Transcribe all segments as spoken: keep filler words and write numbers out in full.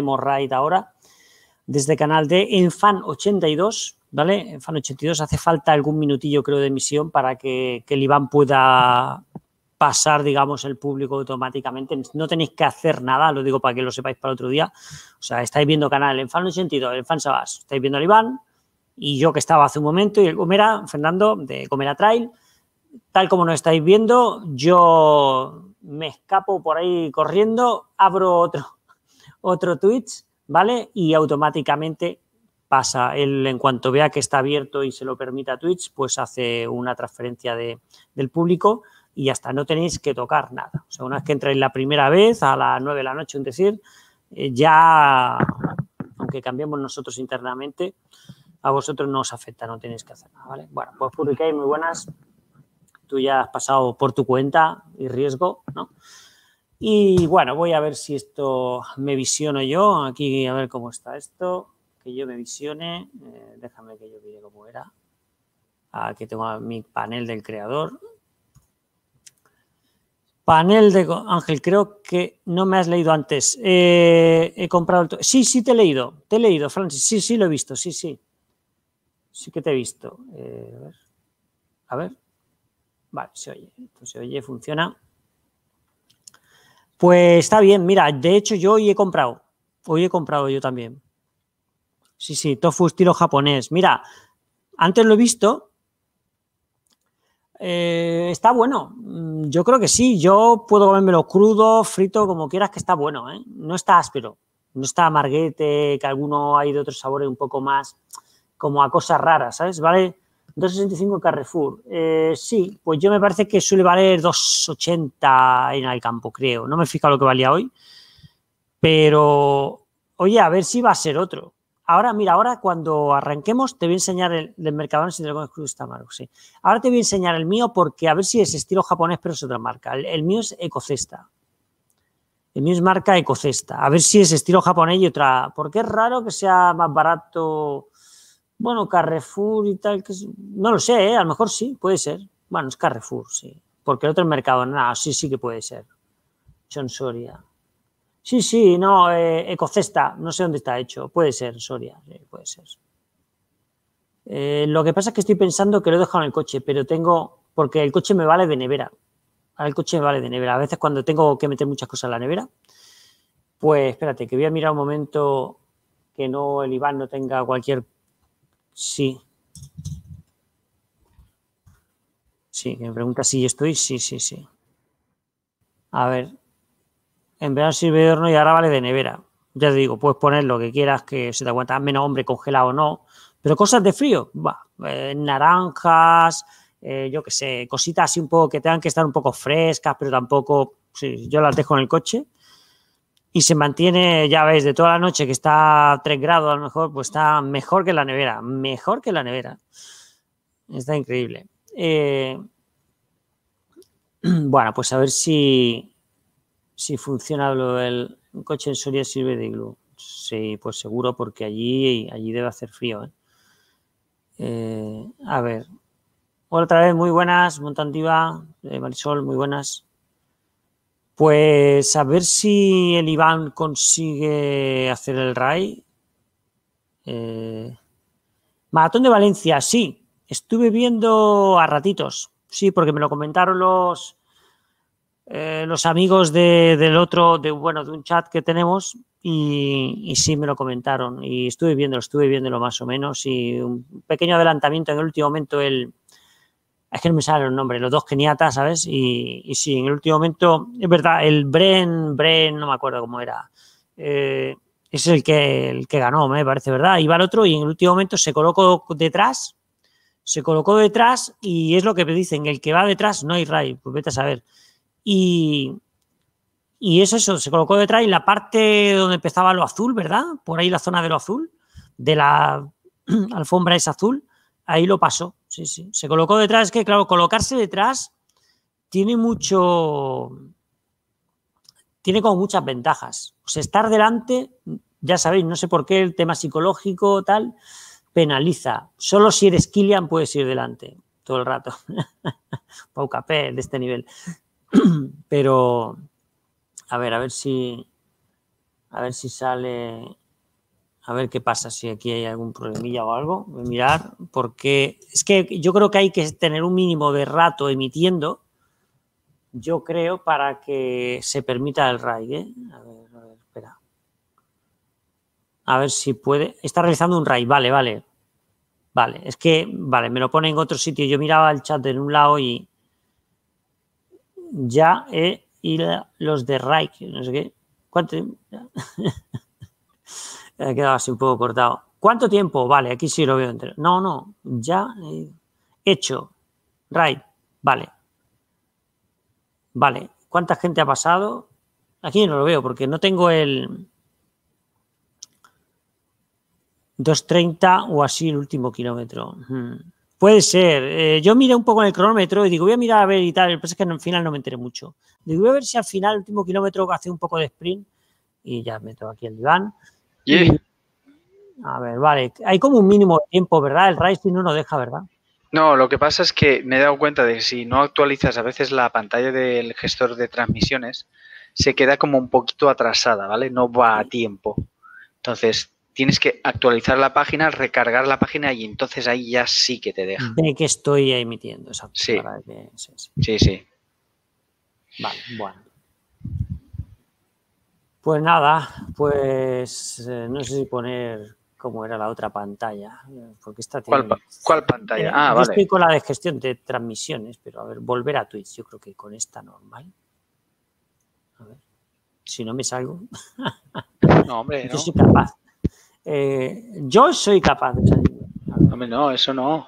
tenemos raid ahora, desde canal de Enfan ochenta y dos, ¿vale? Enfan ochenta y dos, hace falta algún minutillo, creo, de emisión para que, que el Iván pueda pasar, digamos, el público automáticamente. No tenéis que hacer nada, lo digo para que lo sepáis para otro día. O sea, estáis viendo canal Enfan ochenta y dos, Enfan Sabas, estáis viendo al Iván y yo que estaba hace un momento y el Gomera, Fernando, de Gomera Trail. Tal como nos estáis viendo, yo me escapo por ahí corriendo, abro otro, otro Twitch, ¿vale? Y automáticamente pasa. Él, en cuanto vea que está abierto y se lo permita Twitch, pues hace una transferencia de, del público y ya está. No tenéis que tocar nada. O sea, una vez que entráis la primera vez, a las nueve de la noche, es decir, eh, ya, aunque cambiemos nosotros internamente, a vosotros no os afecta, no tenéis que hacer nada, ¿vale? Bueno, pues Purikai, muy buenas. Tú ya has pasado por tu cuenta y riesgo, ¿no? Y bueno, voy a ver si esto me visiono yo. Aquí a ver cómo está esto. Que yo me visione. Eh, déjame que yo mire cómo era. Aquí tengo mi panel del creador. Panel de... Ángel, creo que no me has leído antes. Eh, he comprado... El... Sí, sí te he leído. Te he leído, Francis. Sí, sí lo he visto. Sí, sí. Sí que te he visto. Eh, a ver. A ver. Vale, se oye. Esto se oye, funciona. Pues está bien, mira, de hecho yo hoy he comprado, hoy he comprado yo también. Sí, sí, tofu estilo japonés. Mira, antes lo he visto, eh, está bueno, yo creo que sí, yo puedo comérmelo crudo, frito, como quieras, que está bueno, ¿eh? No está áspero, no está amarguete, que alguno hay de otros sabores un poco más, como a cosas raras, ¿sabes? Vale, dos sesenta y cinco Carrefour. Eh, sí, pues yo me parece que suele valer dos ochenta en el campo, creo. No me he fijado lo que valía hoy. Pero, oye, a ver si va a ser otro. Ahora, mira, ahora cuando arranquemos te voy a enseñar el del Mercadona si te lo comes crudo está amargo, sí. Ahora te voy a enseñar el mío porque a ver si es estilo japonés, pero es otra marca. El, el mío es Ecocesta. El mío es marca Ecocesta. A ver si es estilo japonés y otra. Porque es raro que sea más barato... Bueno, Carrefour y tal, que es, no lo sé, ¿eh? A lo mejor sí, puede ser. Bueno, es Carrefour, sí. Porque el otro es Mercadona, no, sí, sí que puede ser. John Soria. Sí, sí, no, eh, Ecocesta, no sé dónde está hecho. Puede ser, Soria, sí, puede ser. Eh, lo que pasa es que estoy pensando que lo he dejado en el coche, pero tengo, porque el coche me vale de nevera. Ahora el coche me vale de nevera. A veces cuando tengo que meter muchas cosas en la nevera, pues espérate, que voy a mirar un momento que no, el Iván no tenga cualquier... Sí. Sí, que me pregunta si yo estoy. Sí, sí, sí. A ver. En verano sirve de horno y ahora vale de nevera. Ya te digo, puedes poner lo que quieras que se te aguanta menos, hombre, congelado o no. Pero cosas de frío, bah, eh, naranjas, eh, yo qué sé, cositas así un poco que tengan que estar un poco frescas, pero tampoco... Sí, yo las dejo en el coche y se mantiene, ya veis, de toda la noche que está a tres grados a lo mejor, pues está mejor que la nevera, mejor que la nevera. Está increíble. Eh, bueno, pues a ver si, si funciona lo del coche en Soria sirve de iglú. Sí, pues seguro, porque allí, allí debe hacer frío. ¿eh? Eh, a ver. Otra vez, muy buenas, Montantiva, eh, Marisol, muy buenas. Pues a ver si el Iván consigue hacer el R A I. Eh, Maratón de Valencia, sí. Estuve viendo a ratitos. Sí, porque me lo comentaron los, eh, los amigos de, del otro, de, bueno, de un chat que tenemos y, y sí me lo comentaron. Y estuve viéndolo, estuve viéndolo más o menos. Y un pequeño adelantamiento en el último momento, el... Es que no me salen los nombres, los dos keniatas, ¿sabes? Y, y sí, en el último momento, es verdad, el Bren, Bren, no me acuerdo cómo era, eh, es el que, el que ganó, me parece, ¿verdad? Iba el otro y en el último momento se colocó detrás, se colocó detrás y es lo que me dicen, el que va detrás no hay R A I, pues vete a saber. Y, y es eso, se colocó detrás y la parte donde empezaba lo azul, ¿verdad? Por ahí la zona de lo azul, de la alfombra esa azul, ahí lo pasó, sí, sí. Se colocó detrás, es que claro, colocarse detrás tiene mucho, tiene como muchas ventajas. O sea, estar delante, ya sabéis, no sé por qué el tema psicológico, tal, penaliza. Solo si eres Kilian puedes ir delante todo el rato. Pau Capé, de este nivel. Pero, a ver, a ver si... A ver si sale... A ver qué pasa, si aquí hay algún problemilla o algo. Voy a mirar, porque es que yo creo que hay que tener un mínimo de rato emitiendo, yo creo, para que se permita el RAID, ¿eh? A ver, a ver, espera. A ver si puede... Está realizando un RAID, vale, vale. Vale, es que, vale, me lo pone en otro sitio. Yo miraba el chat en un lado y ya he ido los de RAID, no sé qué. ¿Cuánto? Me he quedado así un poco cortado. ¿Cuánto tiempo? Vale, aquí sí lo veo entero. No, no, ya he hecho. RAID, vale. Vale, ¿cuánta gente ha pasado? Aquí no lo veo porque no tengo el dos treinta o así el último kilómetro. Hmm. Puede ser. Eh, yo miré un poco en el cronómetro y digo, voy a mirar a ver y tal. Lo que pasa es que al final no me enteré mucho. Digo, voy a ver si al final el último kilómetro hace un poco de sprint y ya meto aquí el diván. Yeah. Y, a ver, vale. Hay como un mínimo de tiempo, ¿verdad? El RAID no nos deja, ¿verdad? No, lo que pasa es que me he dado cuenta de que si no actualizas a veces la pantalla del gestor de transmisiones, se queda como un poquito atrasada, ¿vale? No va a tiempo. Entonces, tienes que actualizar la página, recargar la página y entonces ahí ya sí que te deja. Ve que estoy emitiendo, exacto. Sí. Para que, sí, sí. Sí, sí. Vale, bueno. Pues nada, pues eh, no sé si poner cómo era la otra pantalla. Porque esta tiene... ¿Cuál, ¿Cuál pantalla? Eh, Ah, yo vale. estoy con la de gestión de transmisiones, pero a ver, volver a Twitch. Yo creo que con esta normal. A ver, si no me salgo. No, hombre, yo no. soy capaz. Eh, yo soy capaz de salir. Hombre, no, eso no.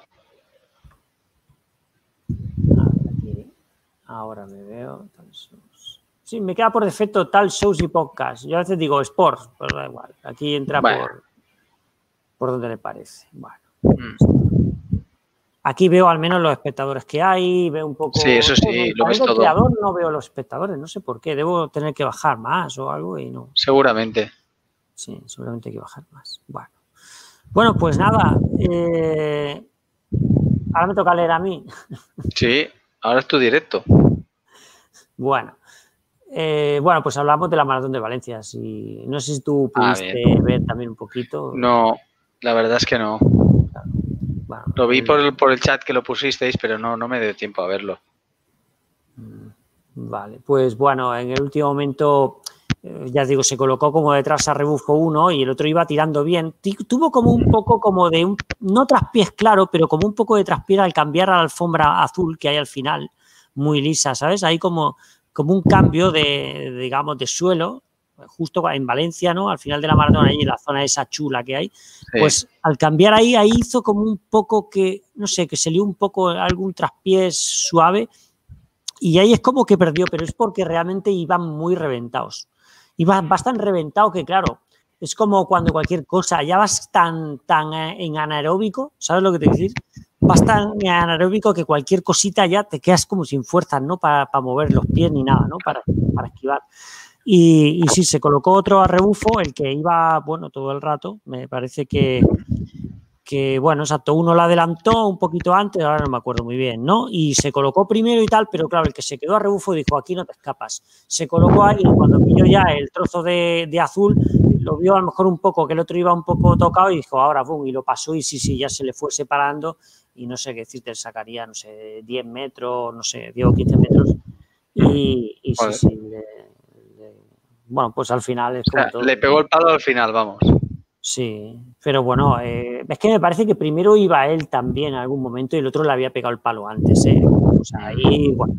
Aquí, ahora me veo. Sí, me queda por defecto tal shows y podcast. Yo a veces digo sports, pero da igual. Aquí entra bueno. por, por donde le parece. Bueno. Mm. Aquí veo al menos los espectadores que hay, veo un poco... Sí, eso sí, en el lo ves todo. creador no veo los espectadores, no sé por qué. Debo tener que bajar más o algo y no. Seguramente. Sí, seguramente hay que bajar más. Bueno, bueno pues nada. Eh, ahora me toca leer a mí. Sí, ahora es tu directo. Bueno. Eh, bueno, pues hablamos de la Maratón de Valencia. Si, no sé si tú pudiste ah, ver también un poquito. No, la verdad es que no. Claro. Bueno, lo vi el... por el, por el chat que lo pusisteis, pero no, no me dio tiempo a verlo. Vale, pues bueno, en el último momento, eh, ya digo, se colocó como detrás a rebufo uno y el otro iba tirando bien. Tuvo como un poco como de, un, no traspiés claro, pero como un poco de traspiés al cambiar a la alfombra azul que hay al final, muy lisa, ¿sabes? Hay como... como un cambio de, digamos, de suelo, justo en Valencia, ¿no? Al final de la maratón, ahí en la zona esa chula que hay, sí. Pues al cambiar ahí, ahí hizo como un poco que, no sé, que se lió un poco algún traspiés suave y ahí es como que perdió, pero es porque realmente iban muy reventados. Iban bastante reventados que, claro, es como cuando cualquier cosa, ya vas tan, tan en anaeróbico, ¿sabes lo que te quiero decir? Vas tan anaeróbico que cualquier cosita ya te quedas como sin fuerzas, ¿no? Para, para mover los pies ni nada, ¿no? Para, para esquivar. Y, y sí, se colocó otro a rebufo, el que iba, bueno, todo el rato. Me parece que, que, bueno, exacto, uno lo adelantó un poquito antes, ahora no me acuerdo muy bien, ¿no? Y se colocó primero y tal, pero claro, el que se quedó a rebufo dijo, aquí no te escapas. Se colocó ahí y cuando pilló ya el trozo de, de azul, lo vio a lo mejor un poco, que el otro iba un poco tocado y dijo, ahora, boom, y lo pasó y sí, sí, ya se le fue separando. Y no sé qué decirte, sacaría, no sé, diez metros, no sé, diez o quince metros. Y, y sí, sí. Le, le, bueno, pues al final es como o sea, todo. Le pegó el palo al final, vamos. Sí, pero bueno, eh, es que me parece que primero iba él también en algún momento y el otro le había pegado el palo antes, ¿eh? O sea, ahí, bueno,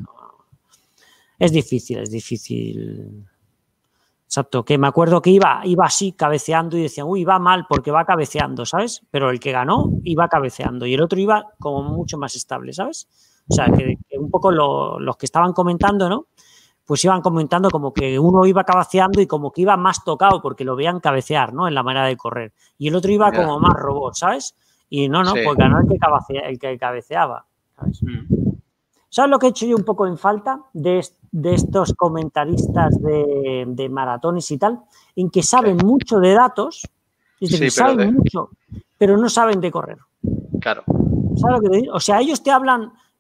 es difícil, es difícil. Exacto, que me acuerdo que iba, iba así cabeceando y decían, uy, va mal porque va cabeceando, ¿sabes? Pero el que ganó iba cabeceando y el otro iba como mucho más estable, ¿sabes? O sea, que, que un poco lo, los que estaban comentando, ¿no? Pues iban comentando como que uno iba cabeceando y como que iba más tocado porque lo veían cabecear, ¿no? En la manera de correr. Y el otro iba yeah. como más robot, ¿sabes? Y no, no, sí. Pues ganó el que, cabecea, el que cabeceaba, ¿sabes? Mm. ¿Sabes lo que he hecho yo un poco en falta de, de estos comentaristas de, de maratones y tal? En que saben sí. mucho de datos, es decir, sí, saben de... mucho, pero no saben de correr. Claro. ¿Sabes lo que te digo? O sea, ellos te hablan,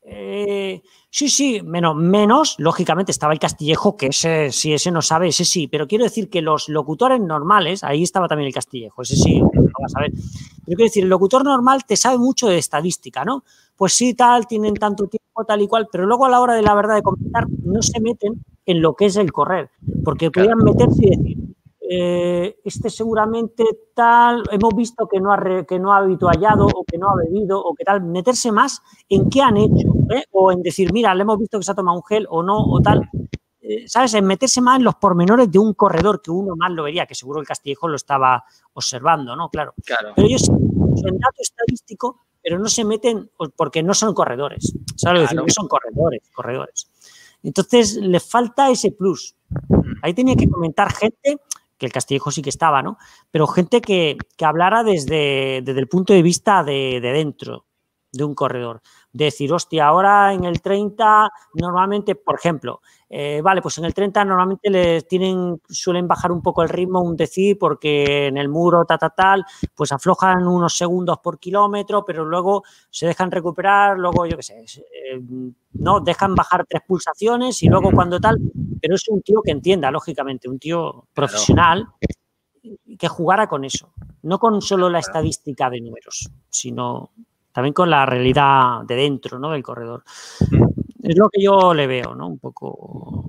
Eh, sí, sí, menos, menos, lógicamente estaba el Castillejo, que ese, si ese no sabe, ese sí, pero quiero decir que los locutores normales, ahí estaba también el Castillejo, ese sí, lo vas a ver. Pero quiero decir, el locutor normal te sabe mucho de estadística, ¿no? Pues sí, tal, tienen tanto tiempo, tal y cual, pero luego a la hora de la verdad de comentar no se meten en lo que es el correr, porque Claro. podían meterse y decir, Eh, este seguramente tal, hemos visto que no, ha re, que no ha habituallado o que no ha bebido o que tal, meterse más en qué han hecho, ¿eh? O en decir, mira, le hemos visto que se ha tomado un gel o no, o tal, eh, ¿sabes? En meterse más en los pormenores de un corredor que uno más lo vería, que seguro el Castillejo lo estaba observando, ¿no? Claro. Claro. Pero ellos en dato estadístico, pero no se meten porque no son corredores, ¿sabes? Claro. Decir, no son corredores, corredores. Entonces, les falta ese plus. Ahí tenía que comentar gente, que el Castillejo sí que estaba, ¿no? Pero gente que, que hablara desde, desde el punto de vista de, de dentro de un corredor. De decir, hostia, ahora en el treinta, normalmente, por ejemplo, eh, vale, pues en el treinta normalmente les tienen, suelen bajar un poco el ritmo, un decir, porque en el muro, ta, ta, tal, pues aflojan unos segundos por kilómetro, pero luego se dejan recuperar, luego, yo qué sé, eh, no, dejan bajar tres pulsaciones y luego cuando tal, pero es un tío que entienda, lógicamente, un tío profesional, claro, que jugara con eso, no con solo la estadística de números, sino también con la realidad de dentro, ¿no? Del corredor. Es lo que yo le veo, ¿no? Un poco,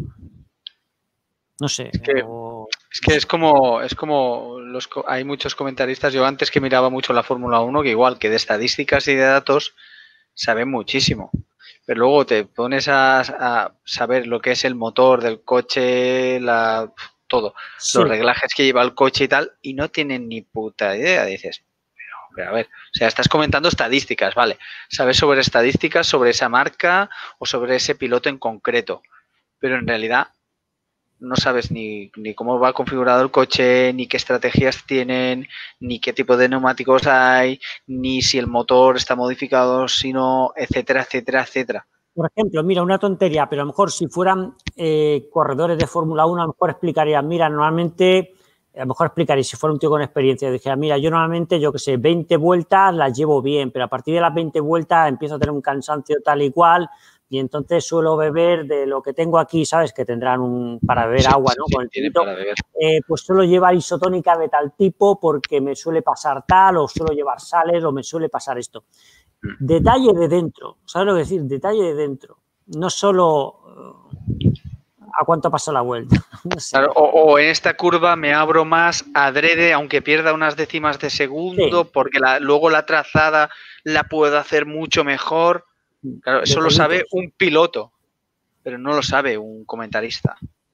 no sé. Es que, o... es, que es como, es como los, hay muchos comentaristas, yo antes que miraba mucho la Fórmula uno, que igual que de estadísticas y de datos saben muchísimo, pero luego te pones a, a saber lo que es el motor del coche, la, todo, sí, los reglajes que lleva el coche y tal, y no tienen ni puta idea, dices... Pero a ver, o sea, estás comentando estadísticas, vale. Sabes sobre estadísticas, sobre esa marca o sobre ese piloto en concreto. Pero en realidad no sabes ni, ni cómo va configurado el coche, ni qué estrategias tienen, ni qué tipo de neumáticos hay, ni si el motor está modificado, sino etcétera, etcétera, etcétera. Por ejemplo, mira, una tontería, pero a lo mejor si fueran eh, corredores de Fórmula uno, a lo mejor explicarían, mira, normalmente... A lo mejor explicaría, si fuera un tío con experiencia, dijera, mira, yo normalmente, yo que sé, veinte vueltas las llevo bien, pero a partir de las veinte vueltas empiezo a tener un cansancio tal y cual, y entonces suelo beber de lo que tengo aquí, ¿sabes? Que tendrán un para beber sí, agua, ¿no? Sí, con el tinto, eh, pues suelo llevar isotónica de tal tipo porque me suele pasar tal, o suelo llevar sales, o me suele pasar esto. Detalle de dentro, ¿sabes lo que decir? Detalle de dentro, no solo... ¿A cuánto pasó la vuelta? No sé. Claro, o, o en esta curva me abro más adrede, aunque pierda unas décimas de segundo, sí, porque la, luego la trazada la puedo hacer mucho mejor. Claro, eso lo sabe un piloto, pero no lo sabe un comentarista.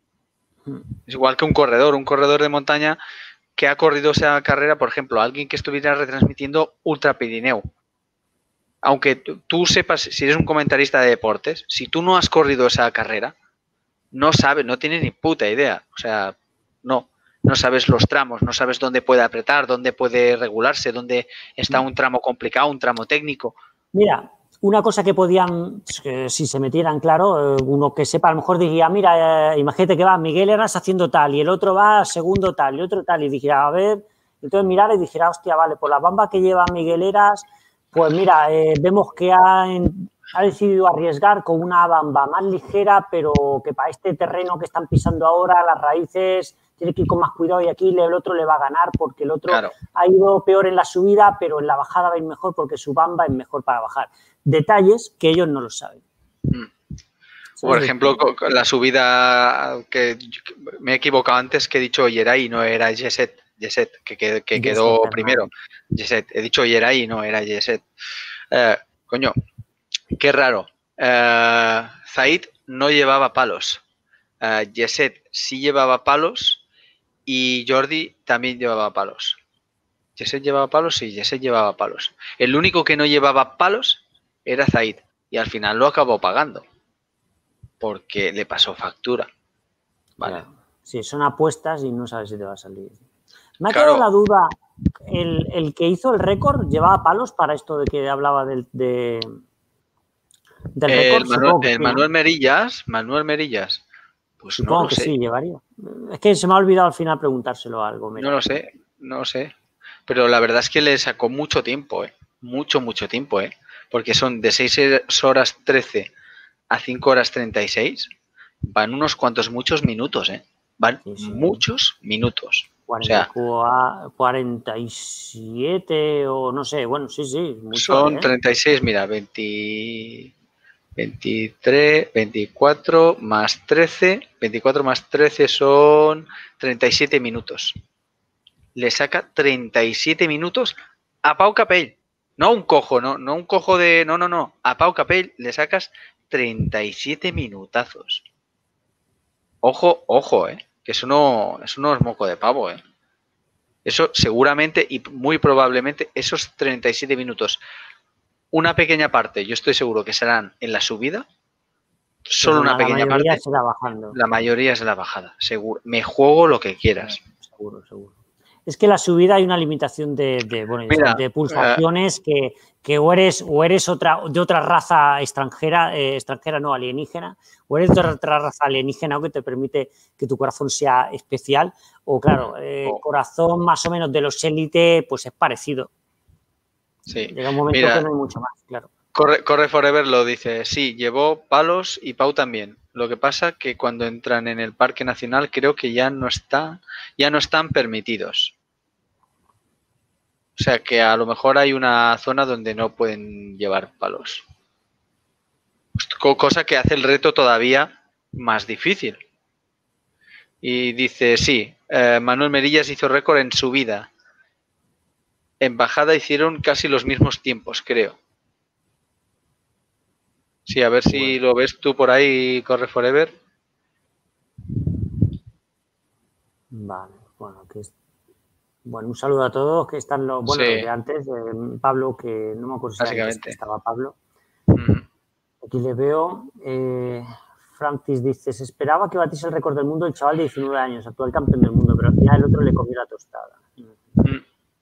Es igual que un corredor, un corredor de montaña que ha corrido esa carrera, por ejemplo, alguien que estuviera retransmitiendo Ultra Pirineo. Aunque tú sepas, si eres un comentarista de deportes, si tú no has corrido esa carrera, no sabes, no tienes ni puta idea. O sea, no, no sabes los tramos, no sabes dónde puede apretar, dónde puede regularse, dónde está un tramo complicado, un tramo técnico. Mira, una cosa que podían, que si se metieran, claro, uno que sepa, a lo mejor diría, mira, eh, imagínate que va Miguel Herras haciendo tal y el otro va segundo tal y otro tal, y dijera, a ver, entonces mirar y dijera, hostia, vale, por la bamba que lleva Miguel Herras, pues mira, eh, vemos que ha... En, ha decidido arriesgar con una bamba más ligera, pero que para este terreno que están pisando ahora, las raíces, tiene que ir con más cuidado y aquí el otro le va a ganar porque el otro claro. ha ido peor en la subida, pero en la bajada va a ir mejor porque su bamba es mejor para bajar. Detalles que ellos no lo saben. Mm. Por ejemplo, la subida que me he equivocado antes, que he dicho Yeray, no era Yeset, Yeset que, que, que quedó Yeset, primero. Yeset, he dicho Yeray, no era Yeset. Eh, coño, qué raro. Uh, Zaid no llevaba palos. Uh, Yeset sí llevaba palos y Jordi también llevaba palos. Yeset llevaba palos, sí, Yeset llevaba palos. El único que no llevaba palos era Zaid y al final lo acabó pagando porque le pasó factura. Vale. Claro. Sí, son apuestas y no sabes si te va a salir. Me ha claro. quedado la duda, el, el que hizo el récord llevaba palos para esto de que hablaba del... De... Del récord, el Manuel, el Manuel Merillas, Manuel Merillas, pues supongo no lo que sé. Sí, llevaría. Es que se me ha olvidado al final preguntárselo algo. Mira. No lo sé, no lo sé. Pero la verdad es que le sacó mucho tiempo, ¿eh? Mucho, mucho tiempo, ¿eh? porque son de seis horas trece a cinco horas treinta y seis, van unos cuantos muchos minutos, ¿eh? Van sí, sí. muchos minutos. cuarenta, o sea, cuarenta y siete o no sé, bueno, sí, sí. Mucho, son ¿eh? treinta y seis, mira, veinte, veintitrés, veinticuatro más trece, veinticuatro más trece son treinta y siete minutos. Le saca treinta y siete minutos a Pau Capell. No un cojo, no, no un cojo de... No, no, no. A Pau Capell le sacas treinta y siete minutazos. Ojo, ojo, eh. Que eso no, eso no es moco de pavo, eh. Eso seguramente y muy probablemente esos treinta y siete minutos, una pequeña parte, yo estoy seguro que serán en la subida, solo una pequeña parte. La mayoría será bajando. La mayoría es la bajada, seguro. Me juego lo que quieras. Seguro, seguro. Es que la subida hay una limitación de, de, bueno, Mira, de pulsaciones uh, que, que o eres, o eres otra, de otra raza extranjera, eh, extranjera no, alienígena, o eres de otra raza alienígena que te permite que tu corazón sea especial, o claro, eh, oh. corazón más o menos de los élite, pues es parecido. Sí. Llega un momento Mira, que no hay mucho más, claro. Corre, corre Forever lo dice, sí, llevó palos y Pau también. Lo que pasa que cuando entran en el Parque Nacional creo que ya no está, ya no están permitidos. O sea que a lo mejor hay una zona donde no pueden llevar palos. Cosa que hace el reto todavía más difícil. Y dice, sí, eh, Manuel Merillas hizo récord en subida. En bajada hicieron casi los mismos tiempos, creo. Sí, a ver si bueno. Lo ves tú por ahí, Corre Forever. Vale, bueno, que es... bueno, un saludo a todos que están los, bueno, sí. los de antes, eh, Pablo, que no me acuerdo si antes que estaba Pablo. Uh-huh. Aquí le veo. Eh, Francis dice, se esperaba que batiese el récord del mundo el chaval de diecinueve años, actual campeón del mundo, pero al final el otro le comió la tostada. Uh-huh.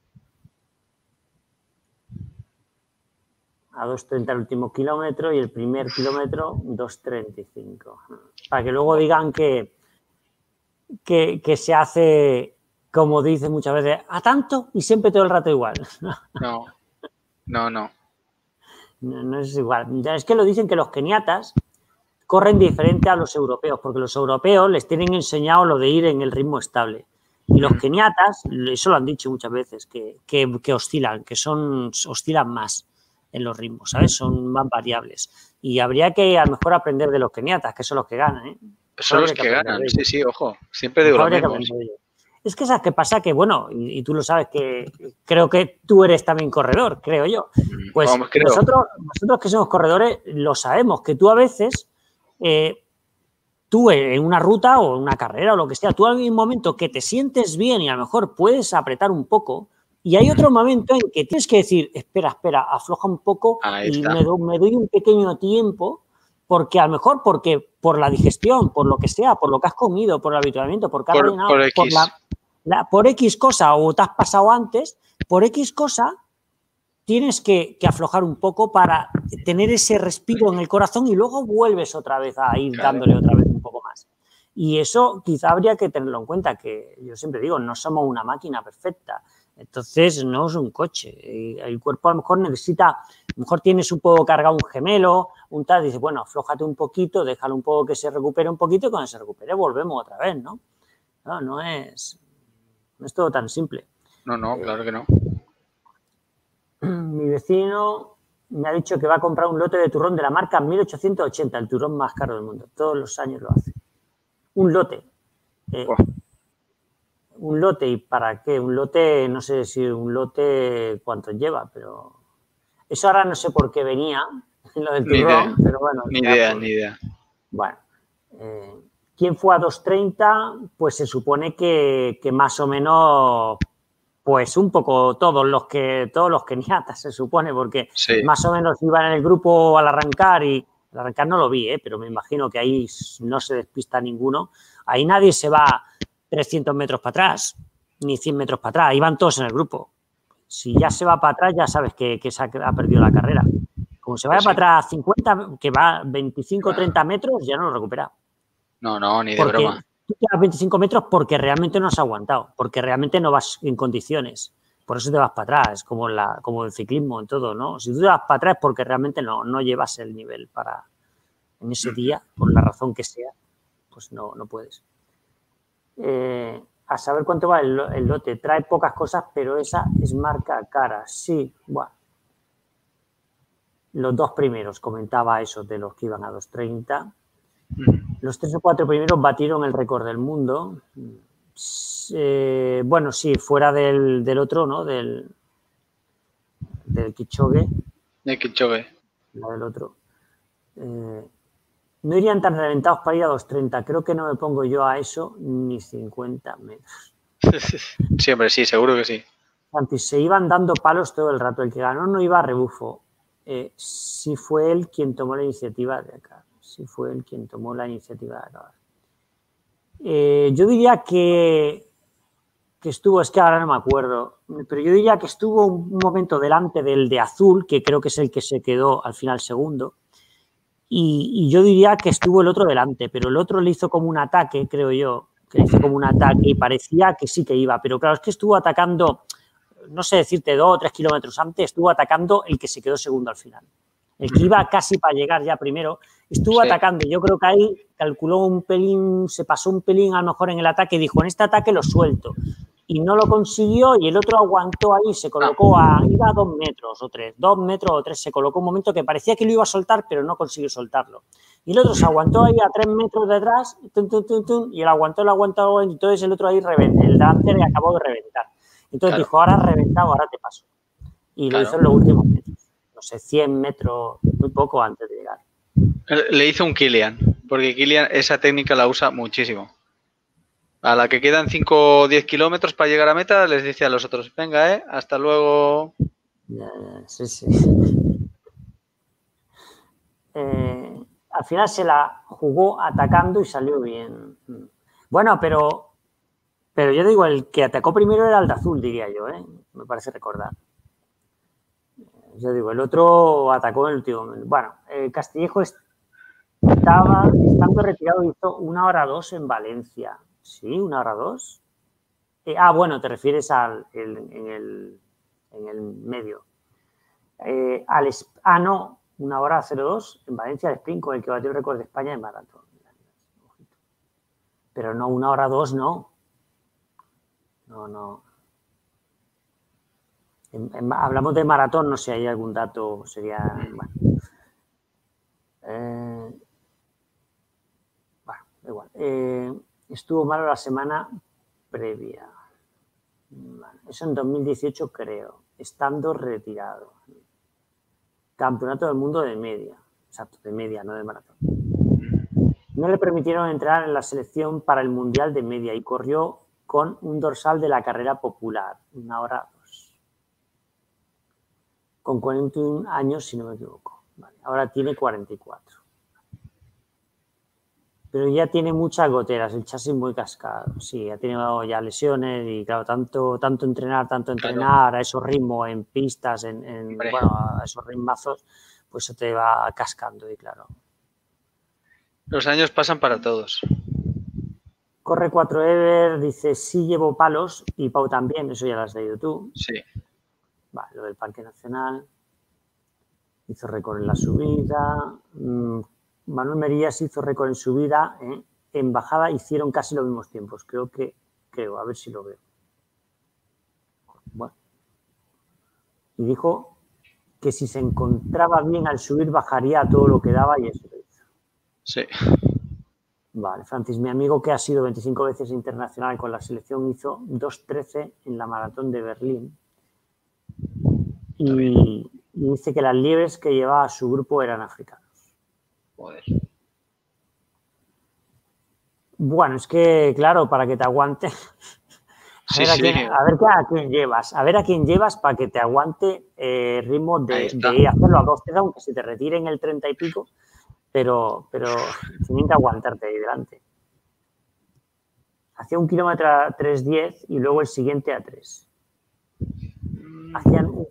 A dos treinta el último kilómetro y el primer kilómetro dos treinta y cinco. Para que luego digan que, que, que se hace, como dicen muchas veces, a tanto y siempre todo el rato igual. No, no, no. No, no es igual. Es que lo dicen que los keniatas corren diferente a los europeos, porque los europeos les tienen enseñado lo de ir en el ritmo estable. Y los keniatas, eso lo han dicho muchas veces, que, que, que oscilan, que son oscilan más en los ritmos, ¿sabes? Son más variables. Y habría que a lo mejor aprender de los keniatas, que son los que ganan, ¿eh? Son los que, que ganan, sí, sí, ojo. Siempre digo lo mismo. Es que, ¿sabes qué pasa? Que, bueno, y, y tú lo sabes, que creo que tú eres también corredor, creo yo. Pues Vamos, creo. Nosotros, nosotros que somos corredores lo sabemos, que tú a veces, eh, tú en una ruta o en una carrera o lo que sea, tú en un momento que te sientes bien y a lo mejor puedes apretar un poco, y hay otro momento en que tienes que decir, espera, espera, afloja un poco Ahí y me, do, me doy un pequeño tiempo, porque a lo mejor porque por la digestión, por lo que sea, por lo que has comido, por el habituamiento, por, por, rellenado, por, por, la, la, por X cosa o te has pasado antes, por X cosa tienes que, que aflojar un poco para tener ese respiro en el corazón y luego vuelves otra vez a ir claro. dándole otra vez un poco más. Y eso quizá habría que tenerlo en cuenta, que yo siempre digo, no somos una máquina perfecta. Entonces, no es un coche. El cuerpo a lo mejor necesita, a lo mejor tienes un poco cargado un gemelo, un tal, dices, bueno, aflójate un poquito, déjalo un poco que se recupere un poquito y cuando se recupere volvemos otra vez, ¿no? No, no es, no es todo tan simple. No, no, claro que no. Mi vecino me ha dicho que va a comprar un lote de turrón de la marca mil ochocientos ochenta, el turrón más caro del mundo. Todos los años lo hace. Un lote. Eh, oh. Un lote, ¿y para qué? Un lote, no sé si un lote cuántos lleva, pero eso ahora no sé por qué venía, lo del turrón, pero bueno. Ni idea, por... ni idea. Bueno, eh, ¿quién fue a dos treinta? Pues se supone que, que más o menos, pues un poco todos los que todos los keniatas se supone, porque sí. más o menos iban en el grupo al arrancar y al arrancar no lo vi, ¿eh? Pero me imagino que ahí no se despista ninguno. Ahí nadie se va trescientos metros para atrás, ni cien metros para atrás, iban todos en el grupo. Si ya se va para atrás, ya sabes que, que se ha, ha perdido la carrera. Como se vaya sí. para atrás cincuenta, que va veinticinco o treinta metros, ya no lo recupera. No, no, ni de porque broma. Tú te vas veinticinco metros porque realmente no has aguantado, porque realmente no vas en condiciones. Por eso te vas para atrás, como, la, como el ciclismo en todo, ¿no? Si tú te vas para atrás es porque realmente no, no llevas el nivel para en ese día, por la razón que sea, pues no, no puedes. Eh, a saber cuánto va el, el lote. Trae pocas cosas, pero esa es marca cara. Sí, bueno. Los dos primeros, comentaba eso de los que iban a dos treinta. Los tres o cuatro primeros batieron el récord del mundo. Eh, bueno, sí, fuera del, del otro, ¿no? Del, del Kipchoge. De Kipchoge. La del otro. Eh, no irían tan reventados para ir a dos treinta. Creo que no me pongo yo a eso ni cincuenta metros. Sí, hombre, sí, seguro que sí. Antes se iban dando palos todo el rato. El que ganó no iba a rebufo. Eh, sí fue él quien tomó la iniciativa de acabar. Sí fue él quien tomó la iniciativa de acabar. Eh, yo diría que, que estuvo, es que ahora no me acuerdo, pero yo diría que estuvo un momento delante del de azul, que creo que es el que se quedó al final segundo, y, y yo diría que estuvo el otro delante, pero el otro le hizo como un ataque, creo yo, que le hizo como un ataque y parecía que sí que iba, pero claro, es que estuvo atacando, no sé decirte, dos o tres kilómetros antes, estuvo atacando el que se quedó segundo al final. El que iba casi para llegar ya primero, estuvo sí. atacando. Yo creo que ahí calculó un pelín, se pasó un pelín a lo mejor en el ataque, dijo, en este ataque lo suelto. Y no lo consiguió y el otro aguantó ahí, se colocó a, iba a dos metros o tres, dos metros o tres, se colocó un momento que parecía que lo iba a soltar, pero no consiguió soltarlo. Y el otro se aguantó ahí a tres metros detrás, tum, tum, tum, tum, y el aguantó, el aguantó, y entonces el otro ahí reventó, el delante le acabó de reventar. Entonces claro. dijo, ahora has reventado, ahora te paso. Y claro. lo hizo en los últimos metros. No sé, cien metros, muy poco antes de llegar. Le hizo un Kilian, porque Kilian esa técnica la usa muchísimo. A la que quedan cinco o diez kilómetros para llegar a meta, les dice a los otros, venga, eh, hasta luego. Ya, ya, sí, sí. Eh, al final se la jugó atacando y salió bien. Bueno, pero, pero yo digo, el que atacó primero era el de azul, diría yo, ¿eh? Me parece recordar. Yo digo, el otro atacó en el último momento. Bueno, eh, Castillejo estaba, estando retirado, hizo una hora dos en Valencia. ¿Sí? ¿Una hora dos? Eh, ah, bueno, te refieres al el, en, el, en el medio. Eh, al, ah, no, una hora cero dos en Valencia de sprint con el que batió el récord de España en maratón. Pero no, una hora dos, no. No, no. En, en, hablamos de maratón, no sé, hay algún dato, sería... Bueno, eh, bueno da igual. Eh, estuvo malo la semana previa. Vale, eso en dos mil dieciocho creo, estando retirado. Campeonato del mundo de media. Exacto, de media, no de maratón. No le permitieron entrar en la selección para el Mundial de Media y corrió con un dorsal de la carrera popular, una hora dos. Con cuarenta y un años, si no me equivoco. Vale, ahora tiene cuarenta y cuatro. Pero ya tiene muchas goteras, el chasis muy cascado. Sí, ha tenido ya lesiones y, claro, tanto, tanto entrenar, tanto entrenar claro. a esos ritmos en pistas, en, en bueno, a esos ritmazos, pues eso te va cascando y, claro. Los años pasan para todos. Corre cuatro Ever, dice, sí llevo palos y Pau también, eso ya lo has leído tú. Sí. Vale, lo del Parque Nacional. Hizo récord en la subida. Mm, Manuel Merías hizo récord en subida, ¿eh? En bajada hicieron casi los mismos tiempos. Creo que, creo, a ver si lo veo. Bueno. Y dijo que si se encontraba bien al subir, bajaría a todo lo que daba y eso lo hizo. Sí. Vale, Francis, mi amigo que ha sido veinticinco veces internacional con la selección, hizo dos trece en la maratón de Berlín. Y, y dice que las liebres que llevaba a su grupo eran africanos. Joder. Bueno, es que, claro, para que te aguante... A, sí, ver a, quién, sí. a ver a quién llevas, a ver a quién llevas para que te aguante eh, ritmo de, de hacerlo a dos, aunque se te retire en el treinta y pico, pero, pero tienen que aguantarte ahí delante. Hacía un kilómetro a tres diez y luego el siguiente a tres. Hacían un...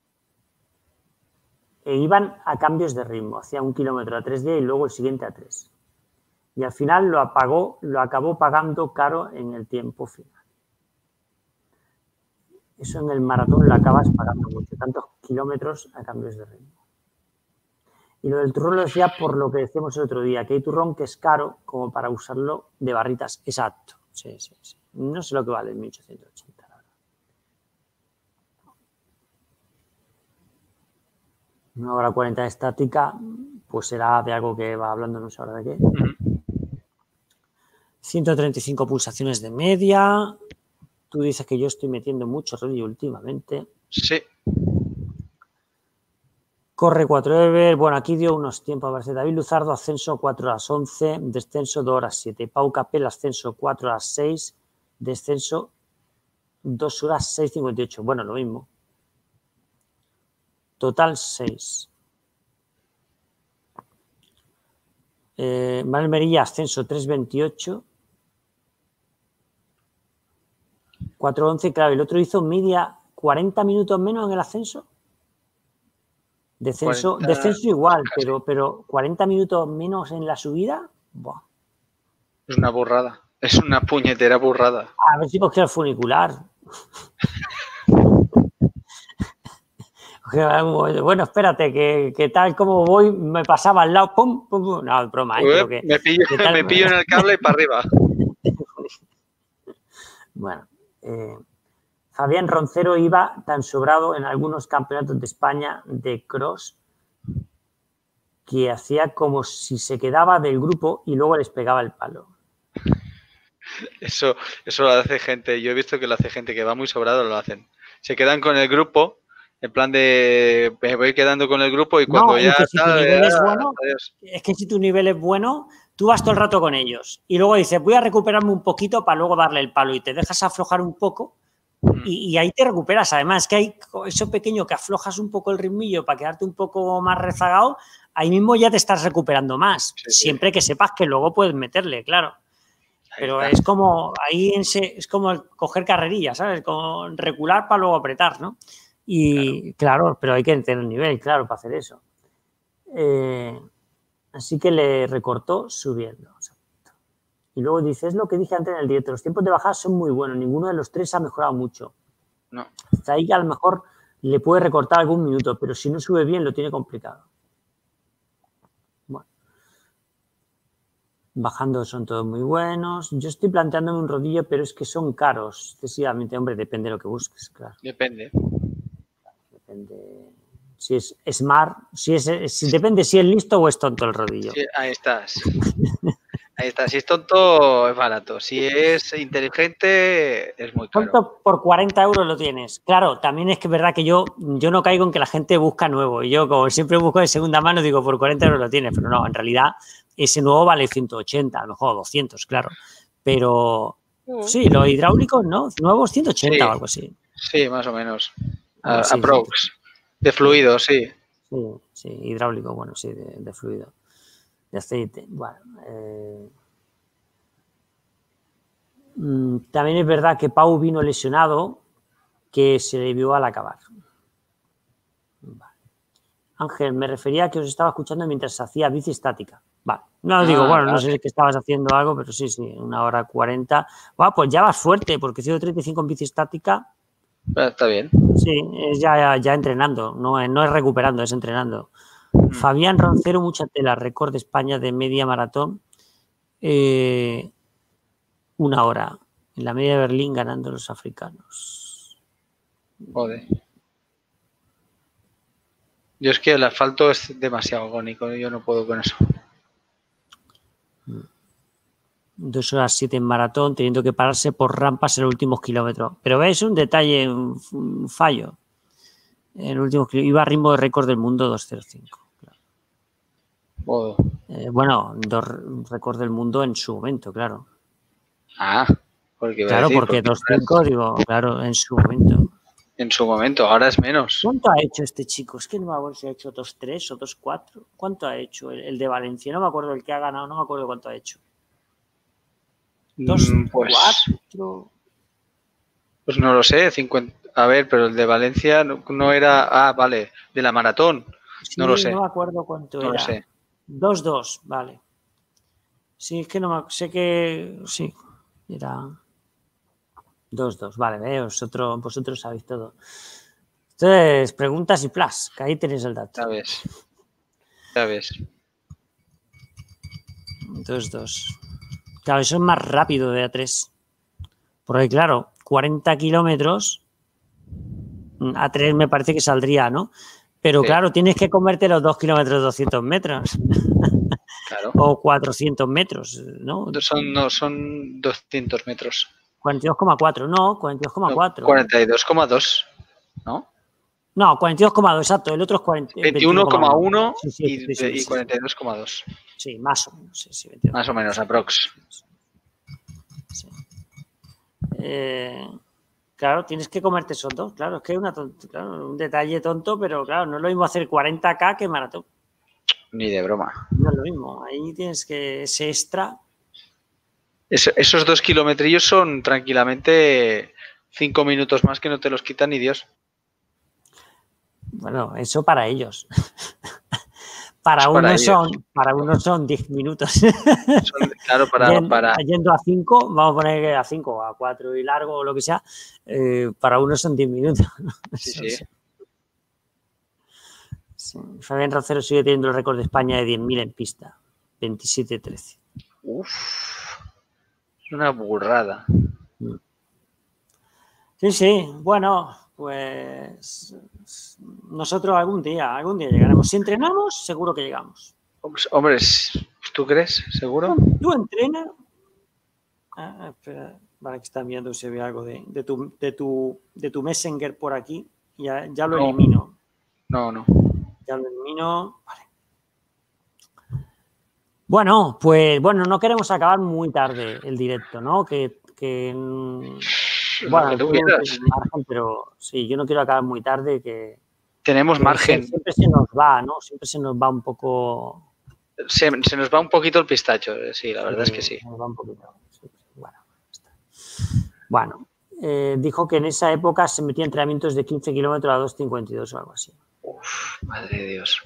E iban a cambios de ritmo, hacía un kilómetro a tres diez y luego el siguiente a tres. Y al final lo apagó, lo acabó pagando caro en el tiempo final. Eso en el maratón lo acabas pagando mucho, tantos kilómetros a cambios de ritmo. Y lo del turrón lo decía por lo que decíamos el otro día, que hay turrón que es caro como para usarlo de barritas. Exacto. Sí, sí, sí. No sé lo que vale el mil ochocientos ochenta, la verdad. Una hora cuarenta de estática, pues será de algo que va hablando, no sé ahora de qué. ciento treinta y cinco pulsaciones de media. Tú dices que yo estoy metiendo mucho rodillo últimamente. Sí. Corre cuatro Ever. Bueno, aquí dio unos tiempos. A ver, David Luzardo, ascenso cuatro horas once, descenso dos horas siete. Pau Capel, ascenso cuatro horas seis, descenso dos horas seis cincuenta y ocho. Bueno, lo mismo. Total seis. Eh, Manuel Merilla, ascenso tres veintiocho. cuatro once, claro, el otro hizo media cuarenta minutos menos en el ascenso. Descenso, cuarenta, descenso igual, pero, pero cuarenta minutos menos en la subida. Buah. Es una burrada. Es una puñetera burrada. A ver si cogí el funicular. Bueno, espérate, que, que tal como voy, me pasaba al lado, pum, pum, pum. No, es broma, ¿eh? Pero que, me pillo, tal... me pillo en el cable y para arriba. Bueno, eh, Fabián Roncero iba tan sobrado en algunos campeonatos de España de cross que hacía como si se quedaba del grupo y luego les pegaba el palo. Eso, eso lo hace gente, yo he visto que lo hace gente que va muy sobrado, lo hacen. Se quedan con el grupo, en plan de me voy quedando con el grupo y cuando no, ya... Y que si tal, tu nivel ya, es bueno, adiós. Es que si tu nivel es bueno, tú vas todo el rato con ellos y luego dices, voy a recuperarme un poquito para luego darle el palo y te dejas aflojar un poco y, y ahí te recuperas. Además, que hay eso pequeño que aflojas un poco el ritmillo para quedarte un poco más rezagado, ahí mismo ya te estás recuperando más, sí, siempre sí. Que sepas que luego puedes meterle, claro. Pero es como ahí en se, es como el coger carrerilla, ¿sabes? Como recular para luego apretar, ¿no? Y claro, claro pero hay que tener nivel, claro, para hacer eso. Eh, así que le recortó subiendo. Y luego dice, es lo que dije antes en el directo, los tiempos de bajada son muy buenos, ninguno de los tres ha mejorado mucho. No. Hasta ahí a lo mejor le puede recortar algún minuto, pero si no sube bien lo tiene complicado. Bueno. Bajando son todos muy buenos. Yo estoy planteándome un rodillo, pero es que son caros. Excesivamente, hombre, depende de lo que busques, claro. Depende. Depende. Si es smart, si es, si, depende si es listo o es tonto el rodillo. Sí, ahí estás. Ahí está. Si es tonto, es barato. Si es inteligente, es muy caro. Tonto por cuarenta euros lo tienes. Claro, también es que es verdad que yo, yo no caigo en que la gente busca nuevo. Y yo, como siempre busco de segunda mano, digo, por cuarenta euros lo tienes. Pero no, en realidad, ese nuevo vale ciento ochenta, a lo mejor doscientos, claro. Pero sí, los hidráulicos, ¿no? Nuevos ciento ochenta sí, o algo así. Sí, más o menos. Ah, sí, aprox. Sí. De fluido, sí. Sí, sí, hidráulico, bueno, sí, de, de fluido. De aceite. Bueno, eh... también es verdad que Pau vino lesionado, que se le vio al acabar. Vale. Ángel, me refería a que os estaba escuchando mientras hacía bici estática. Vale. No ah, digo, bueno, vale. No sé si es que estabas haciendo algo, pero sí, sí, una hora cuarenta. Bueno, pues ya vas fuerte, porque ciento treinta y cinco en bici estática. Ah, está bien. Sí, es ya, ya entrenando, no es, no es recuperando, es entrenando. Mm. Fabián Roncero, mucha tela, récord de España de media maratón. Eh, una hora. En la media de Berlín ganando los africanos. Joder. Yo es que el asfalto es demasiado agónico, yo no puedo con eso. Dos horas siete en maratón, teniendo que pararse por rampas en los últimos kilómetros. Pero ves un detalle, un, un fallo. En el último iba a ritmo de récord del mundo dos cero cinco. Claro. Oh. Eh, bueno, dos récord del mundo en su momento, claro. Ah, porque claro, decir, porque dos cinco, digo, claro, en su momento. En su momento, ahora es menos. ¿Cuánto ha hecho este chico? Es que no me acuerdo si ha hecho dos tres o dos cuatro. ¿Cuánto ha hecho el, el de Valencia? No me acuerdo el que ha ganado, no me acuerdo cuánto ha hecho. dos cuatro. Pues, pues no lo sé, cincuenta. A ver, pero el de Valencia no, no era. Ah, vale, de la maratón. Sí, no lo sé. No me acuerdo cuánto no era. Lo sé. dos dos, vale. Sí, es que no me sé que. Sí, era. dos dos, vale, ¿eh? vosotros, vosotros sabéis todo. Entonces, preguntas y plas, que ahí tenéis el dato. Ya ves. Ya ves. dos dos. Claro, eso es más rápido de A tres. Porque, claro, cuarenta kilómetros, A tres me parece que saldría, ¿no? Pero, sí. claro, tienes que comerte los dos kilómetros doscientos metros. Claro. O cuatrocientos metros, ¿no? Son, no, son doscientos metros. cuarenta y dos coma cuatro, no, cuarenta y dos coma cuatro. No, cuarenta y dos coma dos, ¿no? No, cuarenta y dos coma dos, exacto. El otro es cuarenta, veintiuno coma uno sí, sí, y, sí, sí, y sí, cuarenta y dos coma dos. Sí, más o menos. Sí, sí, más o menos, aprox. Sí. Eh, claro, tienes que comerte esos dos. Claro, es que es una tonto, claro, un detalle tonto, pero claro, no es lo mismo hacer cuarenta K que maratón. Ni de broma. No es lo mismo. Ahí tienes que ese extra. Es, esos dos kilometrillos son tranquilamente cinco minutos más que no te los quita ni Dios. Bueno, eso para ellos. Para, es uno para, son, para uno son diez minutos. Son, claro, para yendo, para... yendo a cinco, vamos a poner que a cinco o a cuatro y largo o lo que sea, eh, para uno son diez minutos. Sí, sí. Sí. Fabián Rocero sigue teniendo el récord de España de diez mil en pista. veintisiete trece. Uf, es una burrada. Sí, sí. Bueno, pues nosotros algún día, algún día llegaremos. Si entrenamos, seguro que llegamos. Hombre, ¿tú crees? ¿Seguro? Tú entrenas. Ah, espera, vale, que está viendo si ve algo de, de, tu, de, tu, de tu Messenger por aquí. Ya, ya lo no. elimino. No, no. Ya lo elimino. Vale. Bueno, pues bueno, no queremos acabar muy tarde el directo, ¿no? Que, que bueno, tú margen, pero sí, yo no quiero acabar muy tarde. Que tenemos que margen. Siempre se nos va, ¿no? Siempre se nos va un poco. Se, se nos va un poquito el pistacho, sí, la verdad sí, es que sí. Se nos va un poquito. Sí, bueno, está. Bueno. Eh, dijo que en esa época se metía entrenamientos de quince kilómetros a dos cincuenta y dos o algo así. Uf, madre de Dios.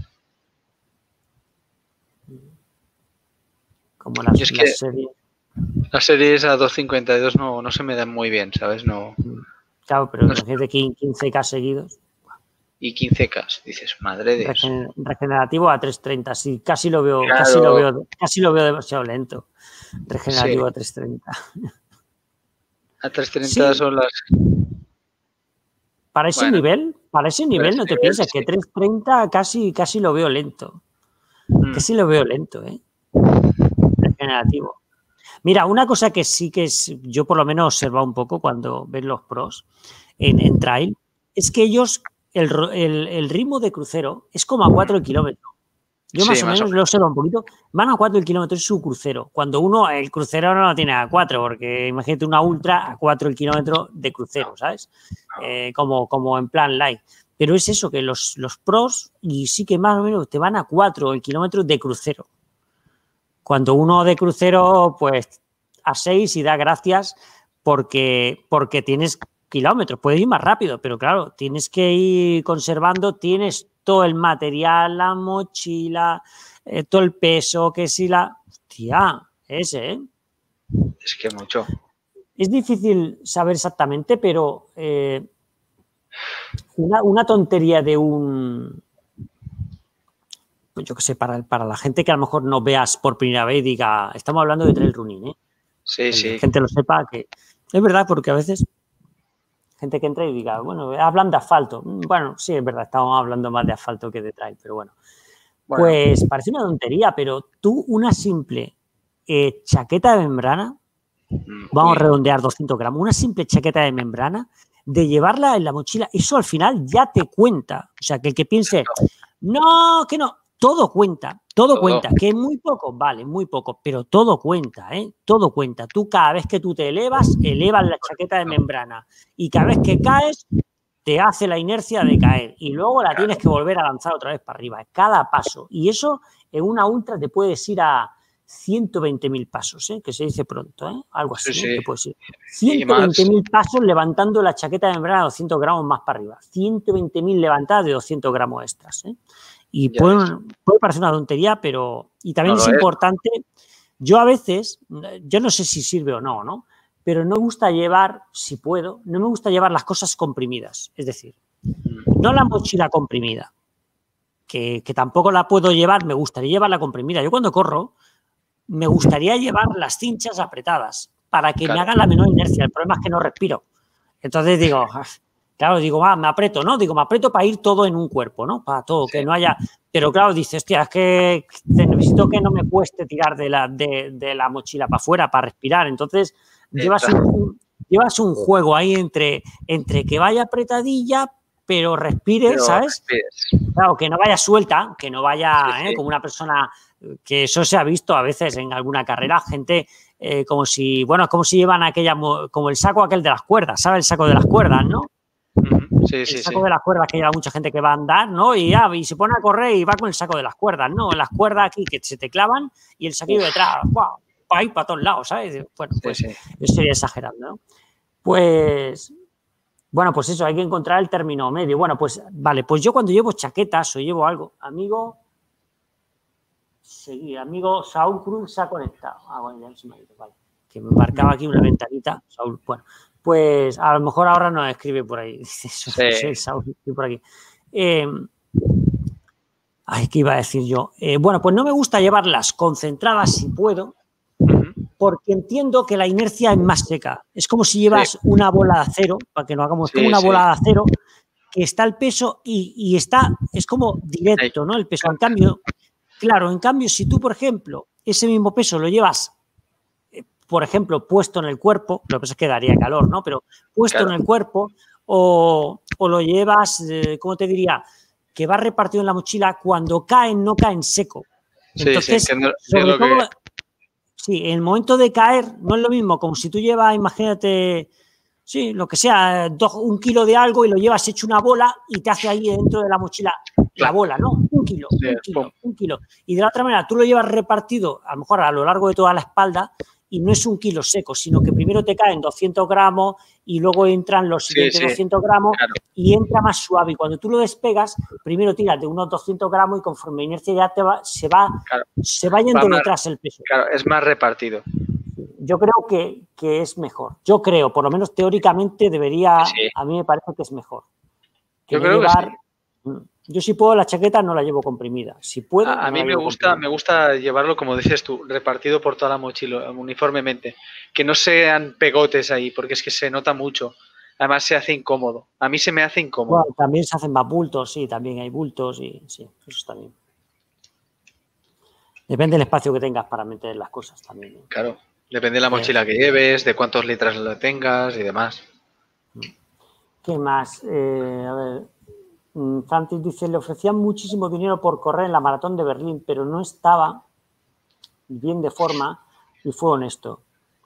Como las, es las series. Las series a dos cincuenta y dos no, no se me dan muy bien, ¿sabes? No. Claro, pero no imagínate quince K seguidos. Y quince K, dices, madre de Dios. Regen, regenerativo a tres treinta, sí, casi lo veo, claro. casi lo veo, casi lo veo demasiado lento. Regenerativo sí. a tres treinta. A tres treinta sí. Son las. Para ese bueno, nivel, para ese nivel, no te nivel, piensas sí. que tres treinta casi, casi lo veo lento. Mm. Casi lo veo lento, ¿eh? Regenerativo. Mira, una cosa que sí que es, yo por lo menos he observado un poco cuando ven los pros en, en trail, es que ellos, el, el, el ritmo de crucero es como a cuatro el kilómetro. Yo más sí, o más menos o... lo observo un poquito. Van a cuatro el kilómetro, es su crucero. Cuando uno, el crucero no lo tiene a cuatro, porque imagínate una ultra a cuatro el kilómetro de crucero, ¿sabes? Eh, como, como en plan light. Pero es eso, que los, los pros, y sí que más o menos te van a cuatro el kilómetro de crucero. Cuando uno de crucero, pues a seis y da gracias porque, porque tienes kilómetros. Puedes ir más rápido, pero claro, tienes que ir conservando, tienes todo el material, la mochila, eh, todo el peso, que si la... Hostia, ese, ¿eh? Es que mucho. Es difícil saber exactamente, pero eh, una, una tontería de un... Pues yo qué sé, para, para la gente que a lo mejor no veas por primera vez y diga, estamos hablando de trail running, ¿eh? Sí, que sí. La gente lo sepa, que es verdad, porque a veces gente que entra y diga, bueno, hablan de asfalto. Bueno, sí, es verdad, estamos hablando más de asfalto que de trail, pero bueno. bueno. Pues parece una tontería, pero tú una simple eh, chaqueta de membrana, mm, vamos uy. a redondear doscientos gramos, una simple chaqueta de membrana, de llevarla en la mochila, eso al final ya te cuenta. O sea, que el que piense, no, que no, todo cuenta, todo, todo cuenta, que es muy poco, vale, muy poco, pero todo cuenta, ¿eh? Todo cuenta. Tú cada vez que tú te elevas, elevas la chaqueta de membrana y cada vez que caes, te hace la inercia de caer y luego la tienes que volver a lanzar otra vez para arriba, cada paso. Y eso en una ultra te puedes ir a ciento veinte mil pasos, ¿eh? Que se dice pronto, ¿eh? Algo así, sí, sí. ¿eh? Te puedes ir. ciento veinte mil pasos levantando la chaqueta de membrana a doscientos gramos más para arriba. ciento veinte mil levantadas de doscientos gramos extras, ¿eh? Y puede, puede parecer una tontería, pero... Y también no es importante... Es. Yo a veces, yo no sé si sirve o no, ¿no? pero no me gusta llevar, si puedo, no me gusta llevar las cosas comprimidas. Es decir, no la mochila comprimida, que, que tampoco la puedo llevar, me gustaría llevarla comprimida. Yo cuando corro, me gustaría llevar las cinchas apretadas para que claro. me hagan la menor inercia. El problema es que no respiro. Entonces digo, claro, digo, ah, me aprieto, ¿no? Digo, me aprieto para ir todo en un cuerpo, ¿no? Para todo, sí. que no haya... Pero claro, dices, hostia, es que necesito que no me cueste tirar de la, de, de la mochila para afuera, para respirar. Entonces, llevas un, llevas un juego ahí entre, entre que vaya apretadilla, pero respire, pero ¿sabes? Respires. Claro, que no vaya suelta, que no vaya sí, ¿eh? Sí. como una persona... Que eso se ha visto a veces en alguna carrera, gente eh, como si, bueno, como si llevan aquella, como el saco aquel de las cuerdas, ¿sabes? El saco de las cuerdas, ¿no? Sí, el sí, saco sí. de las cuerdas que lleva mucha gente que va a andar, ¿no? Y, ah, y se pone a correr y va con el saco de las cuerdas, ¿no? Las cuerdas aquí que se te clavan y el saquillo Uf. detrás, ¡wow! Para ir para todos lados, ¿sabes? Bueno, pues sí, sí. yo estoy exagerando, ¿no? Pues, bueno, pues eso, hay que encontrar el término medio. Bueno, pues, vale, pues yo cuando llevo chaquetas o llevo algo, amigo... Seguir, amigo Saúl Cruz se ha conectado. Ah, bueno, ya se me ha ido, vale. Que me marcaba aquí una ventanita. Saúl, bueno, pues a lo mejor ahora nos escribe por ahí. Dice, soy, sí. soy Saúl, estoy por aquí. Eh, ay, ¿qué iba a decir yo? Eh, bueno, pues no me gusta llevarlas concentradas si puedo, porque entiendo que la inercia es más seca. Es como si llevas sí. una bola de acero, para que no hagamos, sí, como una sí. bola de acero, que está el peso y, y está, es como directo, ¿no? El peso. En cambio, claro, en cambio, si tú, por ejemplo, ese mismo peso lo llevas, eh, por ejemplo, puesto en el cuerpo, lo que pasa es que daría calor, ¿no? Pero puesto claro. en el cuerpo o, o lo llevas, eh, ¿cómo te diría? Que va repartido en la mochila, cuando caen, no caen seco. Entonces, sí, sí, no, sobre todo, que... sí, en el momento de caer no es lo mismo, como si tú llevas, imagínate... Sí, lo que sea, dos, un kilo de algo y lo llevas hecho una bola y te hace ahí dentro de la mochila la bola, ¿no? Un kilo, sí, un kilo, pum. un kilo. Y de la otra manera, tú lo llevas repartido, a lo mejor a lo largo de toda la espalda, y no es un kilo seco, sino que primero te caen doscientos gramos y luego entran los siguientes sí, sí. doscientos gramos claro. y entra más suave. Y cuando tú lo despegas, primero tiras de unos doscientos gramos y conforme inercia ya te va, se va, claro. se va yendo va detrás el peso. Claro, es más repartido. Yo creo que, que es mejor. Yo creo, por lo menos teóricamente debería, sí. a mí me parece que es mejor. Que Yo creo llevar, que sí. Yo si puedo la chaqueta no la llevo comprimida. Si puedo, a, a no mí me gusta, comprimida. me gusta llevarlo como dices tú, repartido por toda la mochila, uniformemente. Que no sean pegotes ahí, porque es que se nota mucho. Además se hace incómodo. A mí se me hace incómodo. Bueno, también se hacen más bultos, sí, también hay bultos y sí, eso está bien. Depende del espacio que tengas para meter las cosas también. Claro. Depende de la mochila eh, que lleves, de cuántos litros lo tengas y demás. ¿Qué más? Eh, a ver, Santis dice, le ofrecían muchísimo dinero por correr en la maratón de Berlín, pero no estaba bien de forma y fue honesto.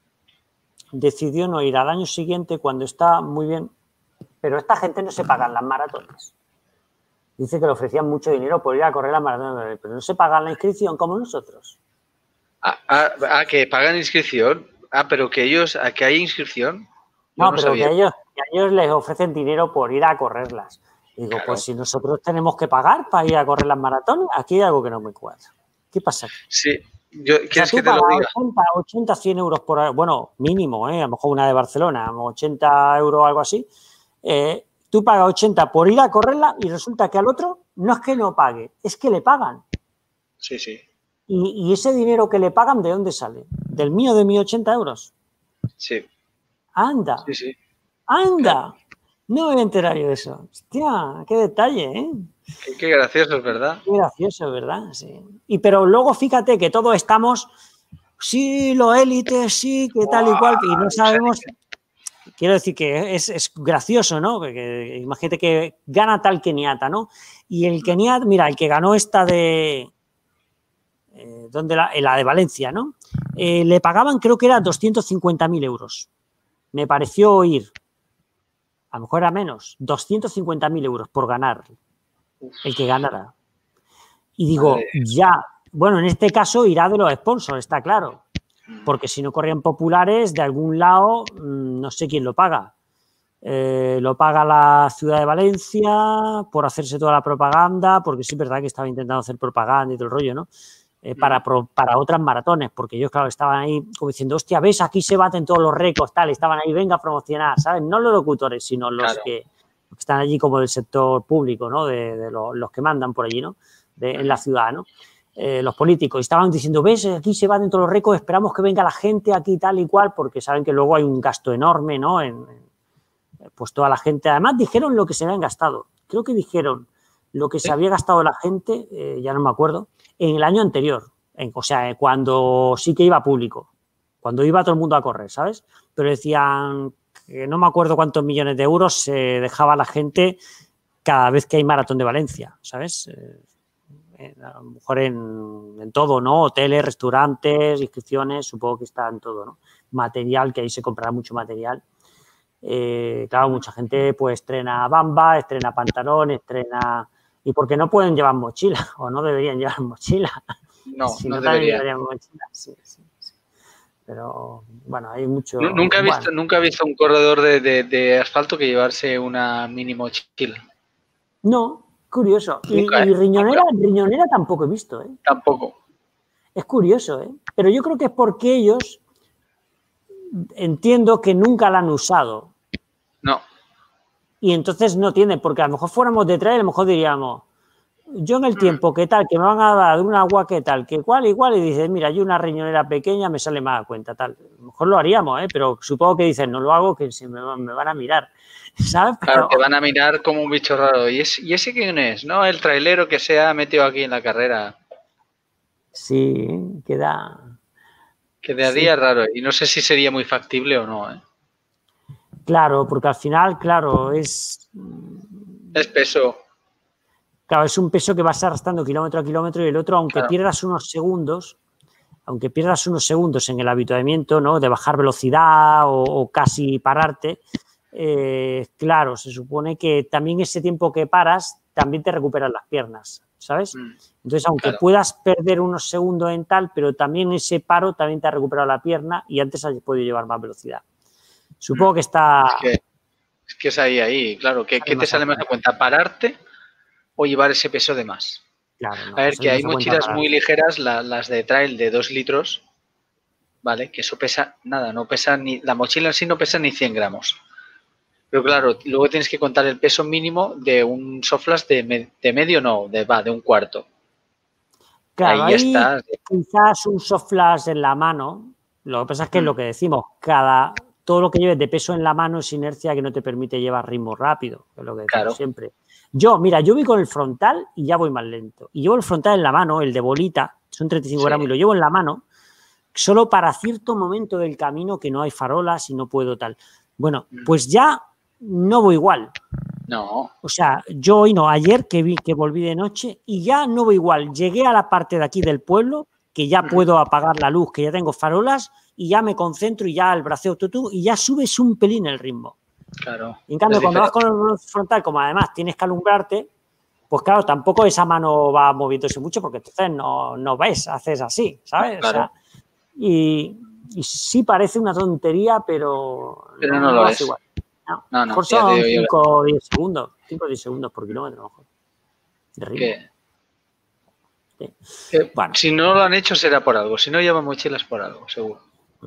Decidió no ir al año siguiente cuando está muy bien, pero esta gente no se pagan las maratones. Dice que le ofrecían mucho dinero por ir a correr la maratón de Berlín, pero no se pagan la inscripción como nosotros. Ah, ah, ah, que pagan inscripción. Ah, pero que ellos, ¿a que hay inscripción? Yo no, no, pero que a, ellos, que a ellos les ofrecen dinero por ir a correrlas. Y digo, claro. Pues si nosotros tenemos que pagar para ir a correr las maratones, aquí hay algo que no me cuadra. ¿Qué pasa aquí? Sí, yo, ¿quieres o sea, que te lo diga? ochenta, ochenta, cien euros por hora, bueno, mínimo, ¿eh? A lo mejor una de Barcelona, ochenta euros o algo así. Eh, tú pagas ochenta por ir a correrla y resulta que al otro no es que no pague, es que le pagan. Sí, sí. ¿Y, y ese dinero que le pagan, de dónde sale? ¿Del mío de mis ochenta euros? Sí. Anda. Sí, sí. Anda. Claro. No me voy a enterar yo de eso. Hostia, qué detalle, ¿eh? Qué, qué gracioso, es verdad. Qué gracioso, ¿verdad? Sí. Y pero luego fíjate que todos estamos, sí, los élites, sí, que tal y cual, y no sabemos. Quiero decir que es, es gracioso, ¿no? Porque imagínate que gana tal keniata, ¿no? Y el keniata, mira, el que ganó esta de... Eh, donde la, la de Valencia, ¿no? Eh, le pagaban, creo que era doscientos cincuenta mil euros. Me pareció oír, a lo mejor era menos, doscientos cincuenta mil euros por ganar, el que ganara. Y digo, Madre. ya, bueno, en este caso irá de los sponsors, está claro, porque si no corrían populares, de algún lado, no sé quién lo paga. Eh, lo paga la ciudad de Valencia por hacerse toda la propaganda, porque sí es verdad que estaba intentando hacer propaganda y todo el rollo, ¿no? eh, para, para otras maratones, porque ellos, claro, estaban ahí como diciendo, hostia, ves, aquí se baten todos los récords, tal, estaban ahí, venga a promocionar, ¿sabes? No los locutores, sino los, claro. que, los que están allí como del sector público, ¿no? De, de los, los que mandan por allí, ¿no? De, en la ciudad, ¿no? Eh, los políticos, y estaban diciendo, ves, aquí se baten todos los récords, esperamos que venga la gente aquí tal y cual, porque saben que luego hay un gasto enorme, ¿no? En, en, pues toda la gente, además dijeron lo que se habían gastado, creo que dijeron lo que se había gastado la gente, eh, ya no me acuerdo, en el año anterior, en, o sea, cuando sí que iba público, cuando iba todo el mundo a correr, ¿sabes? Pero decían que no me acuerdo cuántos millones de euros se dejaba la gente cada vez que hay maratón de Valencia, ¿sabes? Eh, a lo mejor en, en todo, ¿no? Hoteles, restaurantes, inscripciones, supongo que está en todo, ¿no? Material, que ahí se comprará mucho material. Eh, claro, mucha gente pues estrena bamba, estrena pantalón, estrena... ¿Y por qué no pueden llevar mochila? ¿O no deberían llevar mochila? No, si no, no deberían. deberían mochila. Sí, sí, sí. Pero, bueno, hay mucho... Nunca he visto, bueno. nunca he visto un corredor de, de, de asfalto que llevarse una mini mochila. No, curioso. Nunca, y y ¿eh? riñonera, Nunca. riñonera tampoco he visto, ¿eh? Tampoco. Es curioso, ¿eh? Pero yo creo que es porque ellos entiendo que nunca la han usado. No. Y entonces no tienen, porque a lo mejor fuéramos de trail, a lo mejor diríamos, yo en el tiempo, ¿qué tal? Que me van a dar un agua, ¿qué tal? Que cual, igual, y dices, mira, yo una riñonera pequeña me sale más a cuenta, tal. A lo mejor lo haríamos, ¿eh? Pero supongo que dicen, no lo hago, que se me, me van a mirar, ¿sabes? Pero... Claro, te van a mirar como un bicho raro. ¿Y, es, ¿Y ese quién es? No, el trailero que se ha metido aquí en la carrera. Sí, queda... Quedaría sí. raro. Y no sé si sería muy factible o no, ¿eh? Claro, porque al final, claro, es... Es peso. Claro, es un peso que vas arrastrando kilómetro a kilómetro y el otro, aunque claro. pierdas unos segundos, aunque pierdas unos segundos en el habituamiento, ¿no? De bajar velocidad o, o casi pararte, eh, claro, se supone que también ese tiempo que paras, también te recuperan las piernas, ¿sabes? Mm, Entonces, aunque claro. puedas perder unos segundos en tal, pero también ese paro también te ha recuperado la pierna y antes has podido llevar más velocidad. Supongo que está... Es que es, que es ahí, ahí, claro. ¿Qué, ¿qué te sale más a cuenta? ¿Pararte o llevar ese peso de más? Claro, no, a ver, que hay mochilas muy ligeras, la, las de trail de dos litros, ¿vale? Que eso pesa nada, no pesa ni... La mochila en sí no pesa ni cien gramos. Pero claro, luego tienes que contar el peso mínimo de un Soflash de, me, de medio, no, de, va, de un cuarto. Claro, ahí, ahí está. Quizás un Soflash en la mano, lo que pasa es que mm. es lo que decimos, cada... todo lo que lleves de peso en la mano es inercia que no te permite llevar ritmo rápido, es lo que decimos claro. siempre. Yo, mira, yo voy con el frontal y ya voy más lento. Y llevo el frontal en la mano, el de bolita, son treinta y cinco sí. gramos, y lo llevo en la mano solo para cierto momento del camino que no hay farolas y no puedo tal. Bueno, pues ya no voy igual. No. O sea, yo hoy no, ayer que vi que volví de noche y ya no voy igual. Llegué a la parte de aquí del pueblo que ya puedo apagar la luz, que ya tengo farolas y ya me concentro y ya el braceo tutú y ya subes un pelín el ritmo. Claro. Y en cambio, cuando vas con el frontal, como además tienes que alumbrarte, pues claro, tampoco esa mano va moviéndose mucho porque entonces no, no ves, haces así, ¿sabes? Claro. O sea, y, y sí parece una tontería, pero, pero no, no, no lo lo es es. igual. No, no, no mejor son cinco o diez segundos, cinco o diez segundos por kilómetro, mejor. De ritmo. Sí. Que, bueno. Si no lo han hecho será por algo, si no llevan mochilas por algo, seguro.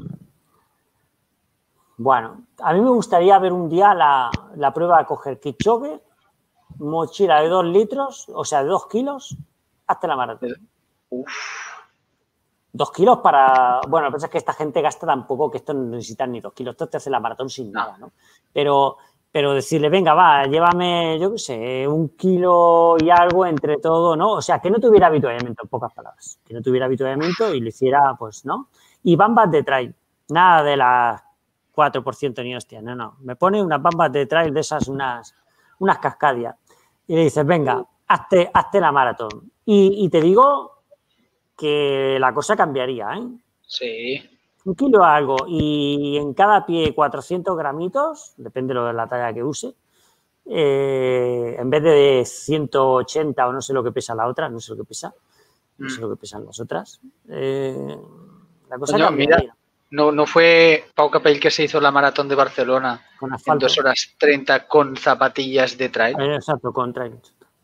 Bueno, a mí me gustaría ver un día la, la prueba de coger Kipchoge, mochila de dos litros, o sea, de dos kilos, hasta la maratón. Uf. Dos kilos para... Bueno, lo que pasa es que esta gente gasta tampoco, que esto no necesitan ni dos kilos, esto te hace la maratón sin no. nada, ¿no? Pero, pero decirle, venga, va, llévame, yo qué sé, un kilo y algo entre todo, ¿no? O sea, que no tuviera habituamiento, en pocas palabras. Que no tuviera habituamiento y lo hiciera, pues, ¿no? Y bambas de trail, nada de las cuatro por ciento ni hostia, no, no. Me pone unas bambas de trail de esas, unas, unas cascadias. Y le dices, venga, hazte, hazte la maratón. Y, y te digo que la cosa cambiaría, ¿eh? Sí. Un kilo algo y en cada pie cuatrocientos gramitos, depende de la talla que use, eh, en vez de ciento ochenta o no sé lo que pesa la otra, no sé lo que pesa, no sé lo que pesan las otras, eh, la cosa Coño, cambiaría. Mira. No, no fue Pau Capell que se hizo la maratón de Barcelona con asfalto. En dos horas treinta con zapatillas de trail. Exacto, con trail.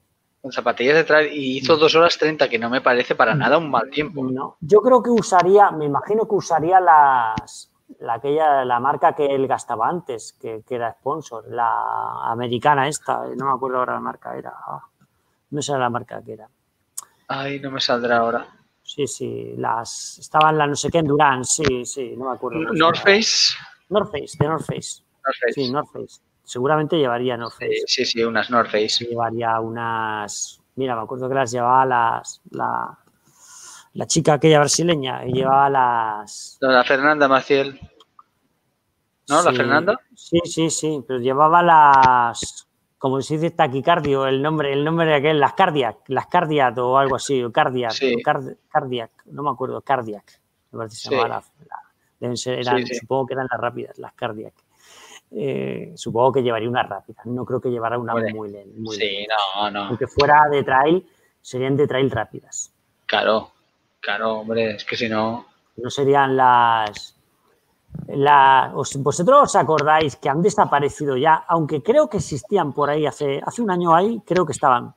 con zapatillas de trail y hizo dos horas treinta, que no me parece para nada un mal tiempo. No, yo creo que usaría, me imagino que usaría las, la, aquella, la marca que él gastaba antes, que, que era sponsor, la americana esta, no me acuerdo ahora la marca, era, no sé la marca que era. Ay, no me saldrá ahora. Sí, sí, las, estaban la no sé qué Endurance, sí, sí, no me acuerdo. North Face. North Face, de North Face. North Face. Sí, North Face. Seguramente llevaría North Face. Sí, sí, sí, unas North Face. Llevaría unas... Mira, me acuerdo que las llevaba las... La, la chica aquella brasileña, llevaba las... La Fernanda Maciel. ¿No? Sí, ¿La Fernanda? Sí, sí, sí, pero llevaba las... Como se dice taquicardio, el nombre, el nombre de aquel, las cardiac, las cardiac o algo así, o cardiac, sí. o card, cardiac, no me acuerdo, cardiac, me parece que se sí. llamaba la, la, deben ser, eran, sí, sí. Supongo que eran las rápidas, las cardiac. Eh, supongo que llevaría unas rápidas, no creo que llevara una Hombre, muy lenta. Muy sí, lenta. no, no. Aunque fuera de trail, serían de trail rápidas. Claro, claro, hombre, es que si no... No serían las... La, os, vosotros os acordáis que han desaparecido ya, aunque creo que existían por ahí hace, hace un año ahí, creo que estaban.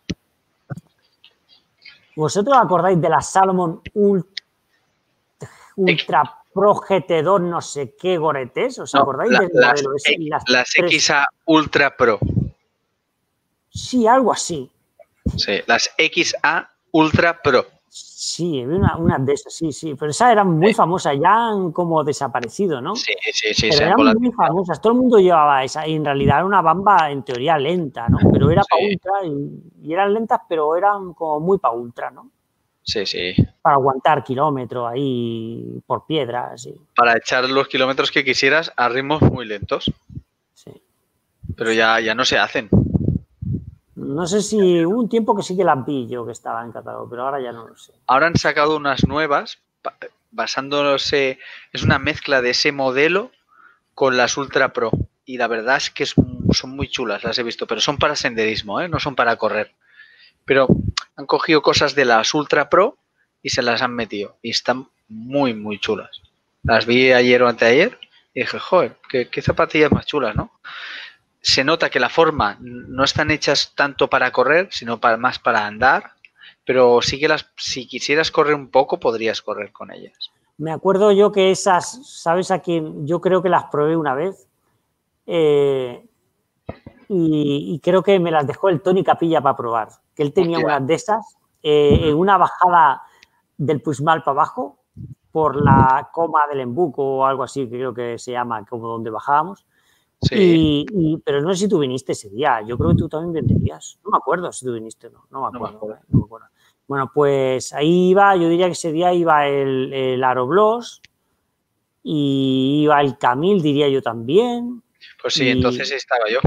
¿Vosotros acordáis de la Salomon Ultra, Ultra Pro G T dos no sé qué Gore-Tex? ¿Os acordáis no, la, del las, modelo ese? Las, las X A Ultra Pro. Sí, algo así. Sí, las X A Ultra Pro. Sí, una, una de esas, sí, sí, pero esas eran muy sí. famosas, ya han como desaparecido, ¿no? Sí, sí, sí. Pero sí, eran muy famosas, todo el mundo llevaba esa, y en realidad era una bamba en teoría lenta, ¿no? Pero era sí. para ultra, y, y eran lentas, pero eran como muy para ultra, ¿no? Sí, sí. Para aguantar kilómetros ahí por piedras. Sí. Para echar los kilómetros que quisieras a ritmos muy lentos. Sí. Pero ya, ya no se hacen. No sé si hubo un tiempo que sí que las vi yo que estaba en catálogo, pero ahora ya no lo sé. Ahora han sacado unas nuevas basándose, es una mezcla de ese modelo con las Ultra Pro. Y la verdad es que es, son muy chulas, las he visto, pero son para senderismo, ¿eh? No son para correr. Pero han cogido cosas de las Ultra Pro y se las han metido. Y están muy, muy chulas. Las vi ayer o anteayer y dije, joder, qué, qué zapatillas más chulas, ¿no? Se nota que la forma no están hechas tanto para correr, sino para, más para andar, pero sí que las, si quisieras correr un poco, podrías correr con ellas. Me acuerdo yo que esas, ¿sabes a quién? Yo creo que las probé una vez eh, y, y creo que me las dejó el Toni Capilla para probar, que él tenía Hostia. unas de esas eh, en una bajada del Puigmal para abajo por la coma del Embuco o algo así, que creo que se llama, como donde bajábamos. Sí. Y, y, pero no sé si tú viniste ese día. Yo creo que tú también vendrías. No me acuerdo si tú viniste o no. No me acuerdo. No me acuerdo. No me acuerdo. Bueno, pues ahí iba, yo diría que ese día iba el, el Aerobloss y iba el Camil, diría yo también. Pues sí, y, entonces estaba yo.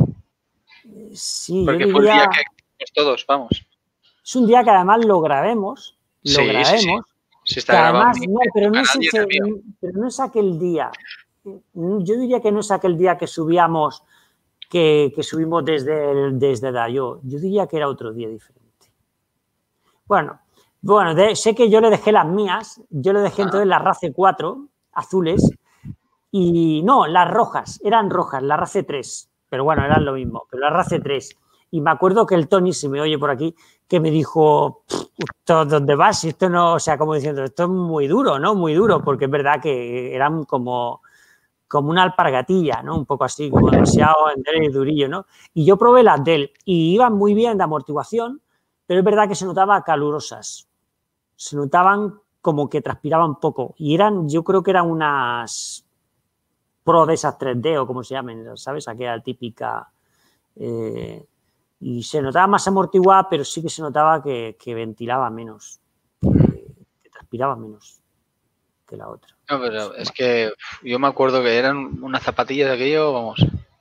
Sí, Porque yo diría, fue el día que todos, vamos. Es un día que además lo grabemos. Lo sí, grabemos. Sí, sí. Se está que grabando. Además, no, pero, no es ese, pero no es aquel día. Yo diría que no es aquel día que subíamos, que, que subimos desde, el, desde Dayo. Yo diría que era otro día diferente. Bueno, bueno de, sé que yo le dejé las mías. Yo le dejé ah. entonces las RACE cuatro, azules. Y no, las rojas. Eran rojas, las RACE tres. Pero bueno, eran lo mismo. Pero las RACE tres. Y me acuerdo que el Tony, si me oye por aquí, que me dijo, ¿dónde vas? Esto no, o sea, como diciendo, esto es muy duro, ¿no? Muy duro, porque es verdad que eran como... como una alpargatilla, ¿no? Un poco así, como demasiado y durillo, ¿no? Y yo probé las de él y iban muy bien de amortiguación, pero es verdad que se notaban calurosas. Se notaban como que transpiraban poco. Y eran, yo creo que eran unas Pro de esas tres D o como se llamen, ¿sabes? Aquella típica. Eh, y se notaba más amortiguada, pero sí que se notaba que, que ventilaba menos, que, que transpiraba menos que la otra. No, pero es que yo me acuerdo que eran unas zapatillas de aquello, vamos.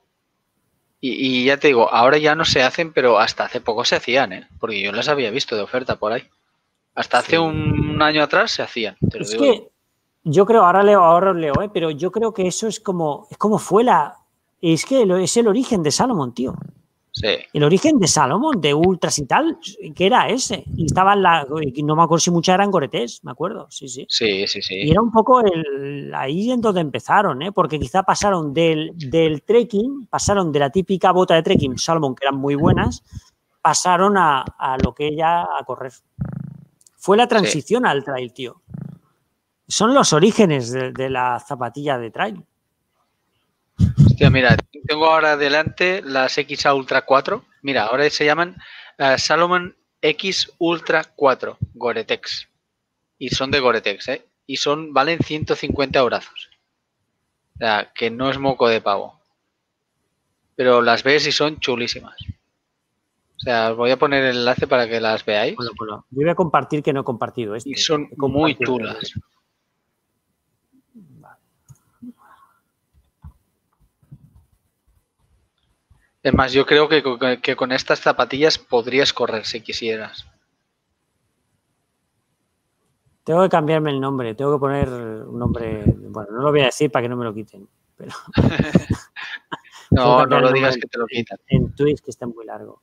Y, y ya te digo, ahora ya no se hacen, pero hasta hace poco se hacían, ¿eh? Porque yo las había visto de oferta por ahí. Hasta hace sí. un, un año atrás se hacían. Te lo es digo. que yo creo, ahora leo, ahora leo, ¿eh? Pero yo creo que eso es como, es como fue la, es que es el origen de Salomon, tío. Sí. El origen de Salomon, de Ultras y tal, que era ese. Y estaban la, no me acuerdo si muchas eran Gore-Tex, me acuerdo, sí, sí. Sí, sí, sí. Y era un poco el, ahí en donde empezaron, ¿eh? Porque quizá pasaron del, del trekking, pasaron de la típica bota de trekking Salomon, que eran muy buenas, pasaron a, a lo que ella a correr. Fue la transición sí. al trail, tío. Son los orígenes de, de la zapatilla de trail. Hostia, mira, tengo ahora delante las X A Ultra cuatro. Mira, ahora se llaman uh, Salomon X Ultra cuatro Gore-Tex. Y son de Gore-Tex, ¿eh? Y son, valen ciento cincuenta eurazos. O sea, que no es moco de pavo. Pero las ves y son chulísimas. O sea, os voy a poner el enlace para que las veáis. Bueno, bueno, yo voy a compartir que no he compartido esto. Y son muy chulas. Vale. Es más, yo creo que, que con estas zapatillas podrías correr si quisieras. Tengo que cambiarme el nombre, tengo que poner un nombre, bueno, no lo voy a decir para que no me lo quiten, pero... no, no lo digas que te lo quitan. En, en Twitch, que está muy largo.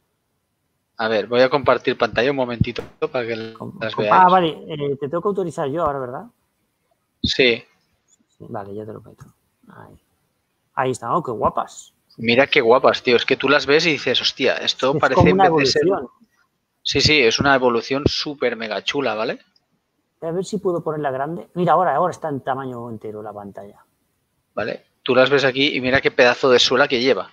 A ver, voy a compartir pantalla un momentito para que las veáis. Ah, vale, eh, te tengo que autorizar yo ahora, ¿verdad? Sí. sí vale, ya te lo meto. Ahí, Ahí está, oh, qué guapas. Mira qué guapas, tío, es que tú las ves y dices, hostia, esto es parece como una en vez de ser... evolución. Sí, sí, es una evolución súper mega chula, ¿vale? A ver si puedo ponerla grande. Mira, ahora, ahora está en tamaño entero la pantalla. Vale, tú las ves aquí y mira qué pedazo de suela que lleva.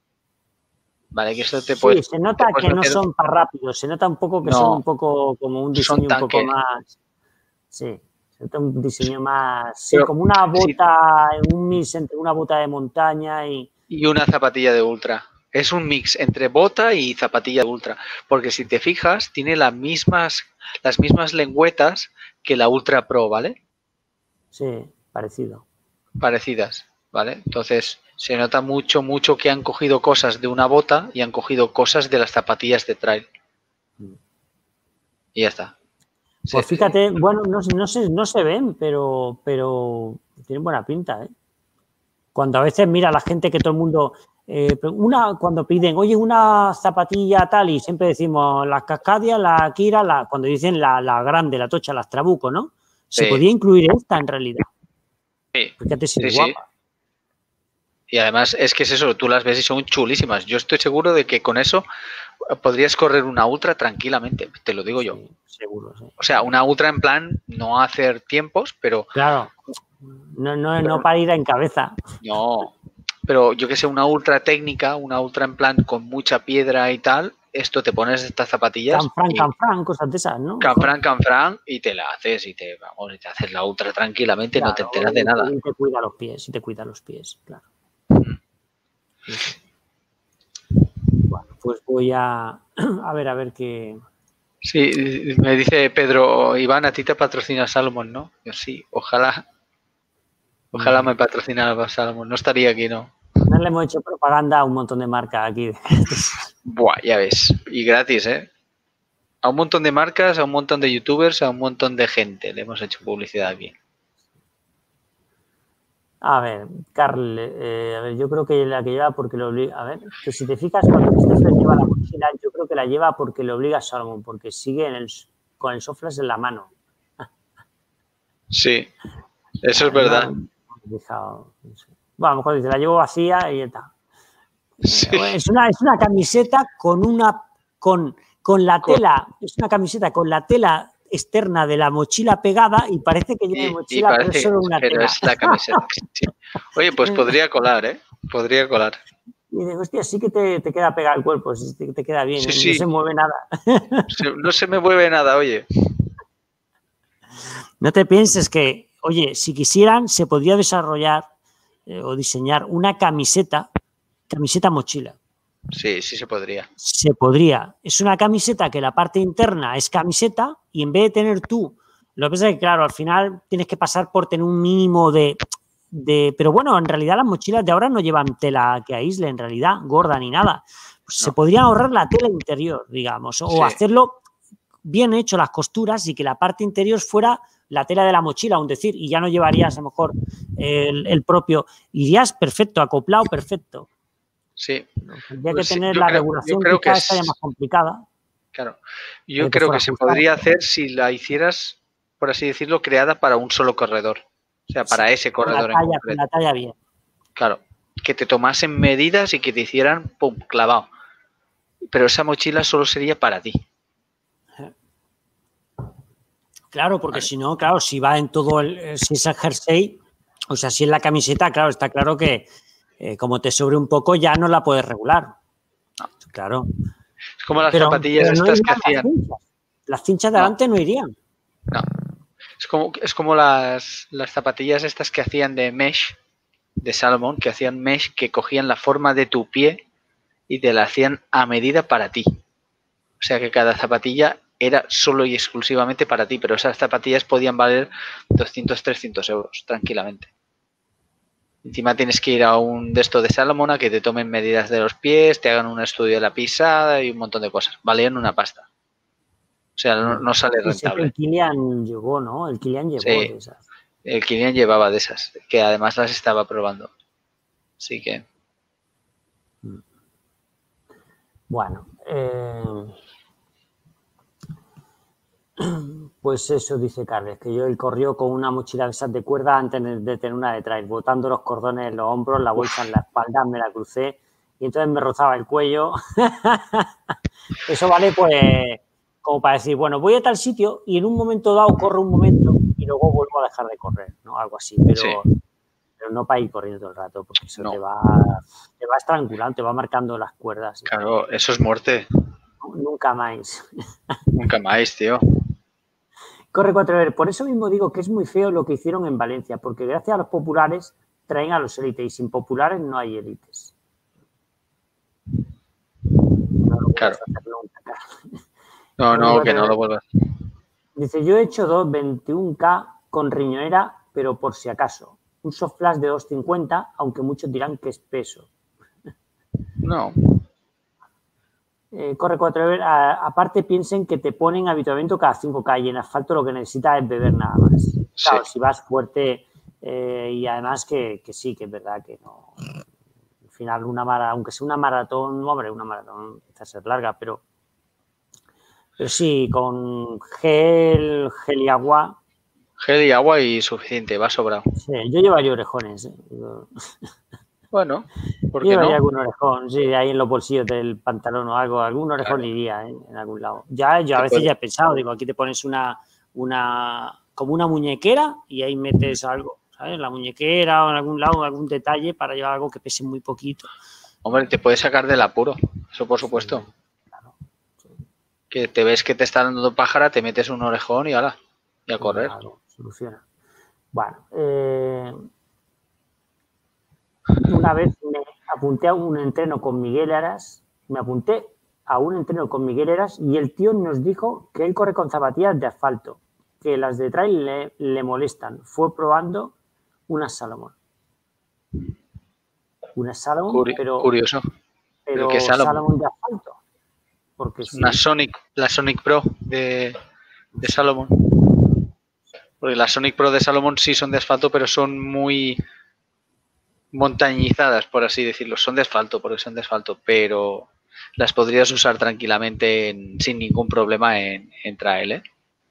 Vale, que esto te sí, puede... se nota que no son para rápidos, se nota un poco que no, son un poco como un diseño un poco más... Sí, se nota un diseño más... Sí, Pero, como una bota, sí. un mix entre una bota de montaña y... Y una zapatilla de ultra. Es un mix entre bota y zapatilla de ultra. Porque si te fijas, tiene las mismas, las mismas lengüetas que la Ultra Pro, ¿vale? Sí, parecido. Parecidas, ¿vale? Entonces, se nota mucho, mucho que han cogido cosas de una bota y han cogido cosas de las zapatillas de trail. Y ya está. Pues sí, fíjate, sí. bueno, no, no, se, no se ven, pero, pero tienen buena pinta, ¿eh? Cuando a veces mira la gente que todo el mundo... Eh, una cuando piden, oye, una zapatilla tal, y siempre decimos las Cascadia, la Kira, la, cuando dicen la, la grande, la tocha, las Trabuco, ¿no? Se sí. podía incluir esta en realidad. Sí, fíjate si sí, es guapa. Sí. Y además es que es eso, tú las ves y son chulísimas. Yo estoy seguro de que con eso podrías correr una ultra tranquilamente, te lo digo sí, yo. Seguro, sí. O sea, una ultra en plan, no hacer tiempos, pero... Claro, no, no, pero, no para ir en cabeza. No, pero yo que sé, una ultra técnica, una ultra en plan con mucha piedra y tal, esto te pones estas zapatillas. Canfran, canfran, cosas de esas, ¿no? Canfran, canfran, y te la haces y te, vamos, y te haces la ultra tranquilamente, claro, no te enteras de nada. Y te cuida los pies, y te cuida los pies, claro. Mm. Sí, sí. Bueno, pues voy a, a ver, a ver qué... Sí, me dice Pedro, Iván, a ti te patrocina Salomon, ¿no? Yo sí, ojalá. Ojalá me patrocinara Salomon, no estaría aquí, ¿no? No le hemos hecho propaganda a un montón de marcas aquí. Buah, ya ves. Y gratis, ¿eh? A un montón de marcas, a un montón de youtubers, a un montón de gente le hemos hecho publicidad aquí. A ver, Carl, eh, a ver, yo creo que la que lleva porque lo obliga... A ver, que si te fijas, cuando Christopher lleva la mochila, yo creo que la lleva porque le obliga a Salomon, porque sigue en el, con el soflas en la mano. Sí, eso es verdad. Bueno, a lo mejor dice, la llevo vacía y ya está. Sí. Es, una, es una camiseta con una con, con la tela, es una camiseta con la tela externa de la mochila pegada y parece que lleva mochila, parece, pero es solo una pero tela. Es la camiseta. Sí. Oye, pues podría colar, ¿eh? Podría colar. Y digo, hostia, sí que te, te queda pegado el cuerpo, sí te, te queda bien, sí, ¿eh? Sí. No se mueve nada. No se me mueve nada, oye. No te pienses que, oye, si quisieran, se podría desarrollar eh, o diseñar una camiseta, camiseta mochila. Sí, sí se podría. Se podría. Es una camiseta que la parte interna es camiseta y en vez de tener tú, lo que pasa es que, claro, al final tienes que pasar por tener un mínimo de, de... Pero bueno, en realidad las mochilas de ahora no llevan tela que aísle, en realidad, gorda ni nada. Pues no. Se podría ahorrar la tela interior, digamos, o sí. hacerlo bien hecho las costuras y que la parte interior fuera la tela de la mochila, aún decir, y ya no llevarías a lo mejor el, el propio... Irías perfecto, acoplado perfecto. Sí. Tendría pues que tener sí, la creo, regulación que cada vez es más complicada. Claro. Yo creo que se ajustada. podría hacer si la hicieras, por así decirlo, creada para un solo corredor. O sea, para sí, ese corredor la talla, en concreto. La talla bien. Claro. Que te tomasen medidas y que te hicieran pum, clavado. pero esa mochila solo sería para ti. Claro, porque vale. si no, claro, si va en todo el, si es el jersey, o sea, si es la camiseta, claro, está claro que eh, como te sobre un poco ya no la puedes regular. No. Claro. Es como las pero, zapatillas pero no estas que hacían. Las cinchas, las cinchas de adelante no. no irían. No. Es como, es como las, las zapatillas estas que hacían de mesh, de Salomon, que hacían mesh, que cogían la forma de tu pie y te la hacían a medida para ti. O sea que cada zapatilla era solo y exclusivamente para ti, pero esas zapatillas podían valer doscientos, trescientos euros tranquilamente. Encima tienes que ir a un de esto de Salomon a que te tomen medidas de los pies, te hagan un estudio de la pisada y un montón de cosas. Valían una pasta. O sea, no, no sale rentable. El Kilian llegó, ¿no? El Kilian llegó sí, de esas. El Kilian llevaba de esas, que además las estaba probando. Así que... Bueno, eh... pues eso dice Carles, que yo él corrió con una mochila de esas de cuerda antes de tener una de trail, botando los cordones en los hombros, la bolsa en la espalda, me la crucé y entonces me rozaba el cuello. Eso vale pues como para decir, bueno, voy a tal sitio y en un momento dado corro un momento y luego vuelvo a dejar de correr, ¿no? Algo así, pero, sí. pero no para ir corriendo todo el rato, porque eso no. te va te va estrangulando, te va marcando las cuerdas. Claro, eso es muerte. Nunca más. Nunca más, tío. Corre cuatro ver. Por eso mismo digo que es muy feo lo que hicieron en Valencia, porque gracias a los populares traen a los élites y sin populares no hay élites. No claro. No, no, que no lo vuelvas. Dice, yo he hecho dos veintiuno K con riñonera, pero por si acaso. Un soft flash de dos cincuenta, aunque muchos dirán que es peso. No. Eh, corre cuatro ver. A, aparte piensen que te ponen habituamiento cada cinco K y en asfalto lo que necesitas es beber nada más. Sí. Claro, si vas fuerte eh, y además que, que sí, que es verdad que no. Al final, una mara, aunque sea una maratón, no, hombre, una maratón va a ser larga, pero, pero sí, con gel, gel y agua. Gel y agua y suficiente, va sobrado. Sí, yo llevaría orejones. ¿eh? Yo... Bueno, ¿por qué qué no? Llevaría algún orejón, sí, ahí en los bolsillos del pantalón o algo, algún orejón claro. iría ¿eh? en algún lado. Ya, yo a veces puede? ya he pensado, digo, aquí te pones una, una, como una muñequera y ahí metes algo, ¿sabes? La muñequera o en algún lado, algún detalle para llevar algo que pese muy poquito. Hombre, te puedes sacar del apuro, eso por supuesto. Sí, claro. Sí. Que te ves que te está dando pájara, te metes un orejón y ala, y a correr. Claro, soluciona. Bueno, eh... una vez me apunté a un entreno con Miguel Eras, me apunté a un entreno con Miguel Eras y el tío nos dijo que él corre con zapatillas de asfalto, que las de trail le, le molestan. Fue probando unas Salomon. Unas Salomon, Curi pero... Curioso. Pero ¿qué Salomon? Salomon de asfalto. Porque una sí. Sonic, la Sonic Pro de, de Salomon. Porque las Sonic Pro de Salomon sí son de asfalto, pero son muy... montañizadas, por así decirlo. Son de asfalto, porque son de asfalto, pero las podrías usar tranquilamente en, sin ningún problema en, en trail, ¿eh?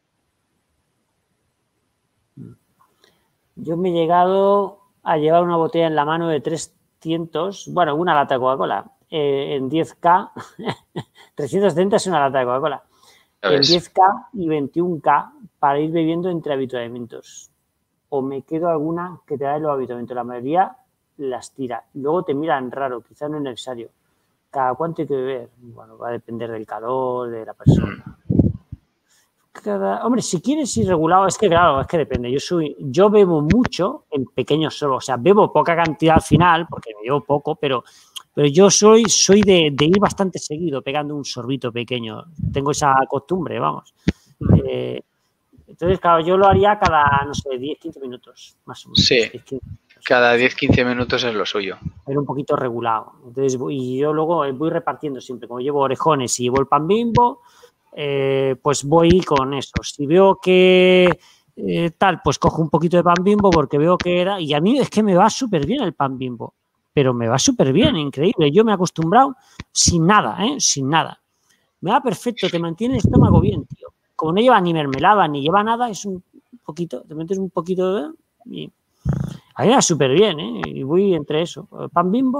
Yo me he llegado a llevar una botella en la mano de trescientos, bueno, una lata de Coca-Cola, eh, en diez K, trescientos setenta es una lata de Coca-Cola, en diez K y veintiuno K para ir bebiendo entre habituamientos. O me quedo alguna que te da los habituamientos, la mayoría las tira. Luego te miran raro, quizás no es necesario. ¿Cada cuánto hay que beber? Bueno, va a depender del calor, de la persona. Cada... Hombre, si quieres ir regulado, es que claro, es que depende. Yo soy, yo bebo mucho en pequeños sorbos, o sea, bebo poca cantidad al final, porque me bebo poco, pero, pero yo soy, soy de, de ir bastante seguido, pegando un sorbito pequeño. Tengo esa costumbre, vamos. Eh, entonces, claro, yo lo haría cada, no sé, diez, quince minutos, más o menos. Sí. diez, quince. Cada diez a quince minutos es lo suyo. Era un poquito regulado. Entonces, y yo luego voy repartiendo siempre. Como llevo orejones y llevo el pan Bimbo, eh, pues voy con eso. Si veo que eh, tal, pues cojo un poquito de pan Bimbo porque veo que era... Y a mí es que me va súper bien el pan Bimbo. Pero me va súper bien, increíble. Yo me he acostumbrado sin nada, ¿eh? Sin nada. Me va perfecto, te mantiene el estómago bien, tío. Como no lleva ni mermelada ni lleva nada, es un poquito, te metes un poquito de... Y, a mí va súper bien, ¿eh? Y voy entre eso. Pan Bimbo,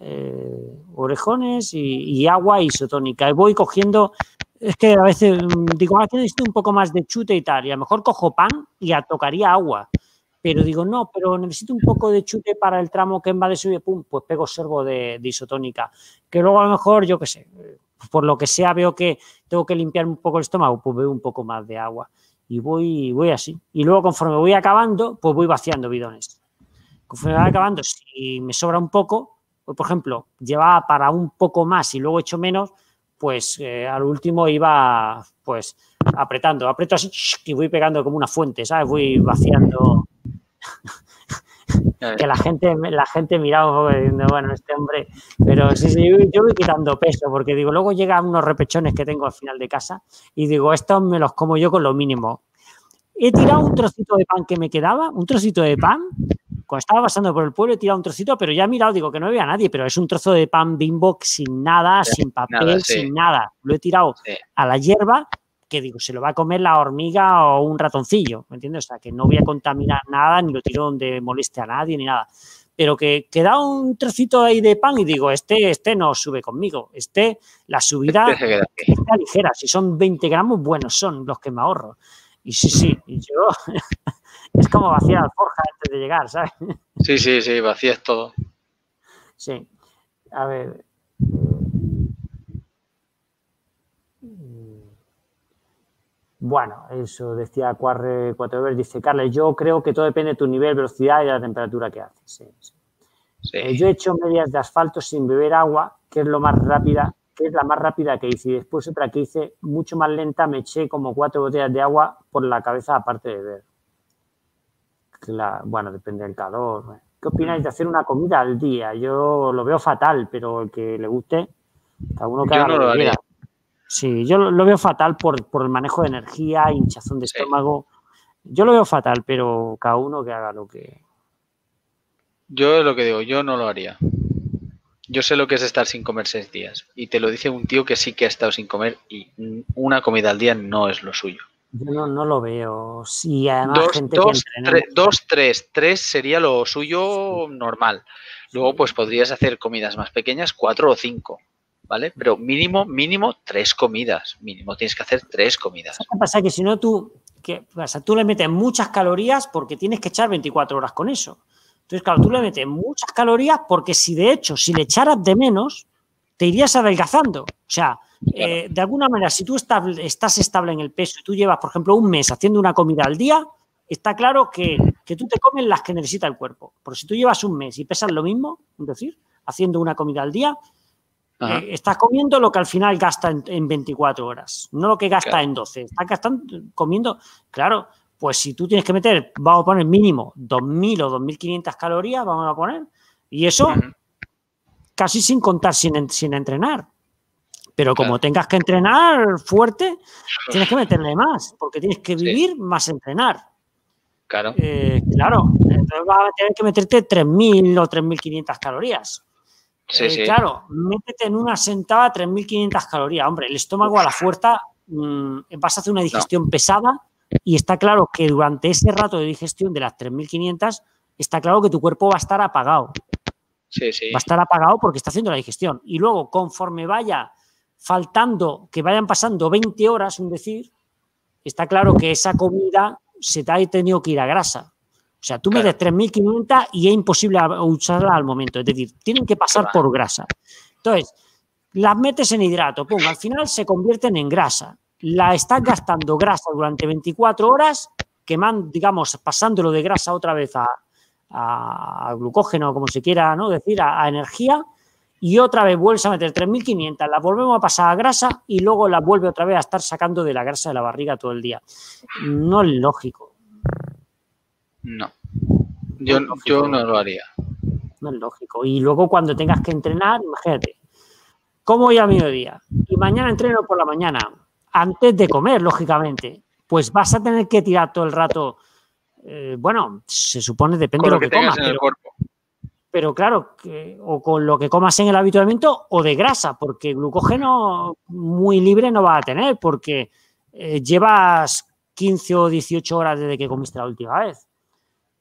eh, orejones y, y agua isotónica. Y voy cogiendo, es que a veces digo, ah, que necesito un poco más de chute y tal, y a lo mejor cojo pan y tocaría agua. Pero digo, no, pero necesito un poco de chute para el tramo que en vez de subir, pum, pues pego sorbo de, de isotónica. Que luego a lo mejor, yo qué sé, por lo que sea, veo que tengo que limpiar un poco el estómago, pues bebo un poco más de agua. Y voy, voy así. Y luego, conforme voy acabando, pues voy vaciando bidones. Conforme voy acabando, si me sobra un poco, pues, por ejemplo, llevaba para un poco más y luego echo menos, pues eh, al último iba, pues, apretando. Aprieto así y voy pegando como una fuente, ¿sabes? Voy vaciando... que la gente la gente miraba un poco diciendo, bueno, este hombre, pero sí, sí, yo, yo voy quitando peso, porque digo, luego llegan unos repechones que tengo al final de casa y digo, estos me los como yo con lo mínimo. He tirado un trocito de pan que me quedaba, un trocito de pan, cuando estaba pasando por el pueblo he tirado un trocito, pero ya he mirado, digo que no había nadie, pero es un trozo de pan Bimbo sin nada, sin papel, nada, sí. sin nada. Lo he tirado sí. a la hierba, que digo, se lo va a comer la hormiga o un ratoncillo, ¿me entiendes? O sea, que no voy a contaminar nada, ni lo tiro donde moleste a nadie, ni nada. Pero que queda un trocito ahí de pan y digo, este, este no sube conmigo. Este, la subida está ligera. Si son veinte gramos, buenos son los que me ahorro. Y sí, sí, y yo es como vaciar alforja antes de llegar, ¿sabes? Sí, sí, sí, vacías todo. Sí. A ver... Bueno, eso decía Cuarre cuatro ver, dice Carles, yo creo que todo depende de tu nivel, velocidad y de la temperatura que haces. Sí, sí. Sí. Eh, yo he hecho medias de asfalto sin beber agua, que es lo más rápida, que es la más rápida que hice. Y después otra que hice mucho más lenta, me eché como cuatro botellas de agua por la cabeza aparte de beber. La, bueno, depende del calor. ¿Qué opináis de hacer una comida al día? Yo lo veo fatal, pero el que le guste, cada uno que haga no lo que quiera. Sí, yo lo veo fatal por, por el manejo de energía, hinchazón de estómago. Sí. Yo lo veo fatal, pero cada uno que haga lo que... Yo es lo que digo, yo no lo haría. Yo sé lo que es estar sin comer seis días. Y te lo dice un tío que sí que ha estado sin comer y una comida al día no es lo suyo. Yo no, no lo veo. Sí, además dos, gente dos, que entrena... tre, dos, tres. Tres sería lo suyo sí. normal. Luego, pues podrías hacer comidas más pequeñas, cuatro o cinco. ¿Vale? Pero mínimo, mínimo tres comidas. Mínimo tienes que hacer tres comidas. ¿Qué pasa? Que si no tú, ¿qué pasa? Tú le metes muchas calorías porque tienes que echar veinticuatro horas con eso. Entonces, claro, tú le metes muchas calorías porque si de hecho, si le echaras de menos, te irías adelgazando. O sea, claro. eh, de alguna manera, si tú estable, estás estable en el peso y tú llevas, por ejemplo, un mes haciendo una comida al día, está claro que, que tú te comes las que necesita el cuerpo. Porque si tú llevas un mes y pesas lo mismo, es decir, haciendo una comida al día, Eh, estás comiendo lo que al final gasta en, en veinticuatro horas, no lo que gasta claro. en doce. Estás gastando, comiendo, claro, pues si tú tienes que meter, vamos a poner mínimo dos mil o dos mil quinientas calorías, vamos a poner, y eso uh-huh. casi sin contar sin, sin entrenar. Pero como claro. tengas que entrenar fuerte, tienes que meterle más, porque tienes que vivir sí. más entrenar. Claro. Eh, claro, entonces vas a tener que meterte tres mil o tres mil quinientas calorías. Sí, eh, sí. Claro, métete en una sentada tres mil quinientas calorías. Hombre, el estómago a la fuerza mmm, vas a hacer una digestión no. pesada y está claro que durante ese rato de digestión de las tres mil quinientas está claro que tu cuerpo va a estar apagado. Sí, sí. Va a estar apagado porque está haciendo la digestión. Y luego, conforme vaya faltando, que vayan pasando veinte horas, un decir, está claro que esa comida se te ha tenido que ir a grasa. O sea, tú claro. metes tres mil quinientas y es imposible usarla al momento. Es decir, tienen que pasar claro. por grasa. Entonces, las metes en hidrato, pum, al final se convierten en grasa. La estás gastando grasa durante veinticuatro horas, quemando, digamos, pasándolo de grasa otra vez a, a, a glucógeno, como se quiera, ¿no? Decir, a, a energía, y otra vez vuelves a meter tres mil quinientas, las volvemos a pasar a grasa y luego las vuelve otra vez a estar sacando de la grasa de la barriga todo el día. No es lógico. No, yo no, yo no lo haría. No es lógico. Y luego cuando tengas que entrenar, imagínate, como hoy a mediodía y mañana entreno por la mañana, antes de comer, lógicamente, pues vas a tener que tirar todo el rato, eh, bueno, se supone, depende de lo que, que comas. En el pero, cuerpo. pero claro, que, o con lo que comas en el habituamiento o de grasa, porque glucógeno muy libre no vas a tener, porque eh, llevas quince o dieciocho horas desde que comiste la última vez.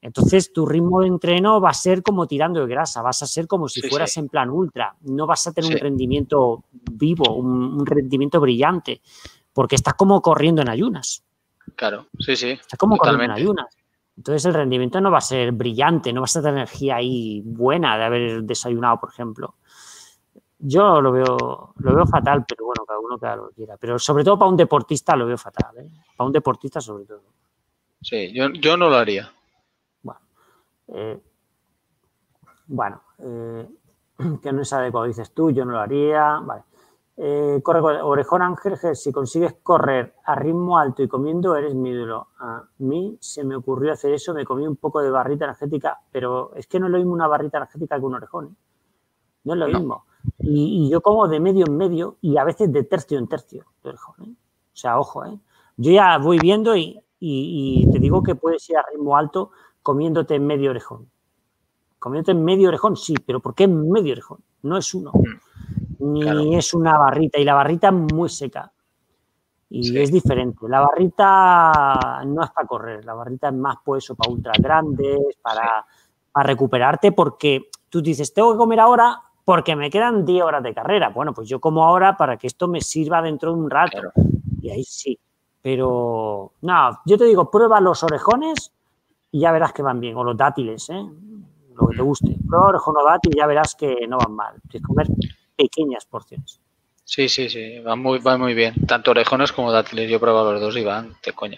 Entonces tu ritmo de entreno va a ser como tirando de grasa, vas a ser como si Sí, fueras sí. en plan ultra, no vas a tener Sí. un rendimiento vivo, un, un rendimiento brillante, porque estás como corriendo en ayunas. Claro, sí, sí. Estás como Totalmente. corriendo en ayunas. Entonces el rendimiento no va a ser brillante, no vas a tener energía ahí buena de haber desayunado, por ejemplo. Yo lo veo, lo veo fatal, pero bueno, cada uno que haga lo que quiera. Pero sobre todo para un deportista lo veo fatal, ¿eh? Para un deportista sobre todo. Sí, yo, yo no lo haría. Bueno, eh, bueno eh, que no es adecuado, dices tú, yo no lo haría. Vale. Eh, corre, corre, Orejón Ángel, si consigues correr a ritmo alto y comiendo, eres mi ídolo. A mí se me ocurrió hacer eso, me comí un poco de barrita energética, pero es que no es lo mismo una barrita energética que un orejón, ¿eh? No es lo No. mismo. Y, y yo como de medio en medio y a veces de tercio en tercio de orejón, ¿eh? O sea, ojo, ¿eh? Yo ya voy viendo y, y, y te digo que puedes ir a ritmo alto comiéndote en medio orejón. Comiéndote en medio orejón, sí, pero ¿por qué en medio orejón? No es uno. Ni Claro. es una barrita. Y la barrita es muy seca. Y Sí. es diferente. La barrita no es para correr. La barrita es más pues eso, para ultra grandes, para, sí. para recuperarte, porque tú dices, tengo que comer ahora porque me quedan diez horas de carrera. Bueno, pues yo como ahora para que esto me sirva dentro de un rato. Claro. Y ahí sí. Pero, no, yo te digo, prueba los orejones y ya verás que van bien. O los dátiles, ¿eh? Lo que te guste. Prueba orejón o dátil y ya verás que no van mal. Tienes que comer pequeñas porciones. Sí, sí, sí, van muy, van muy bien. Tanto orejones como dátiles. Yo he probado los dos y van de coña.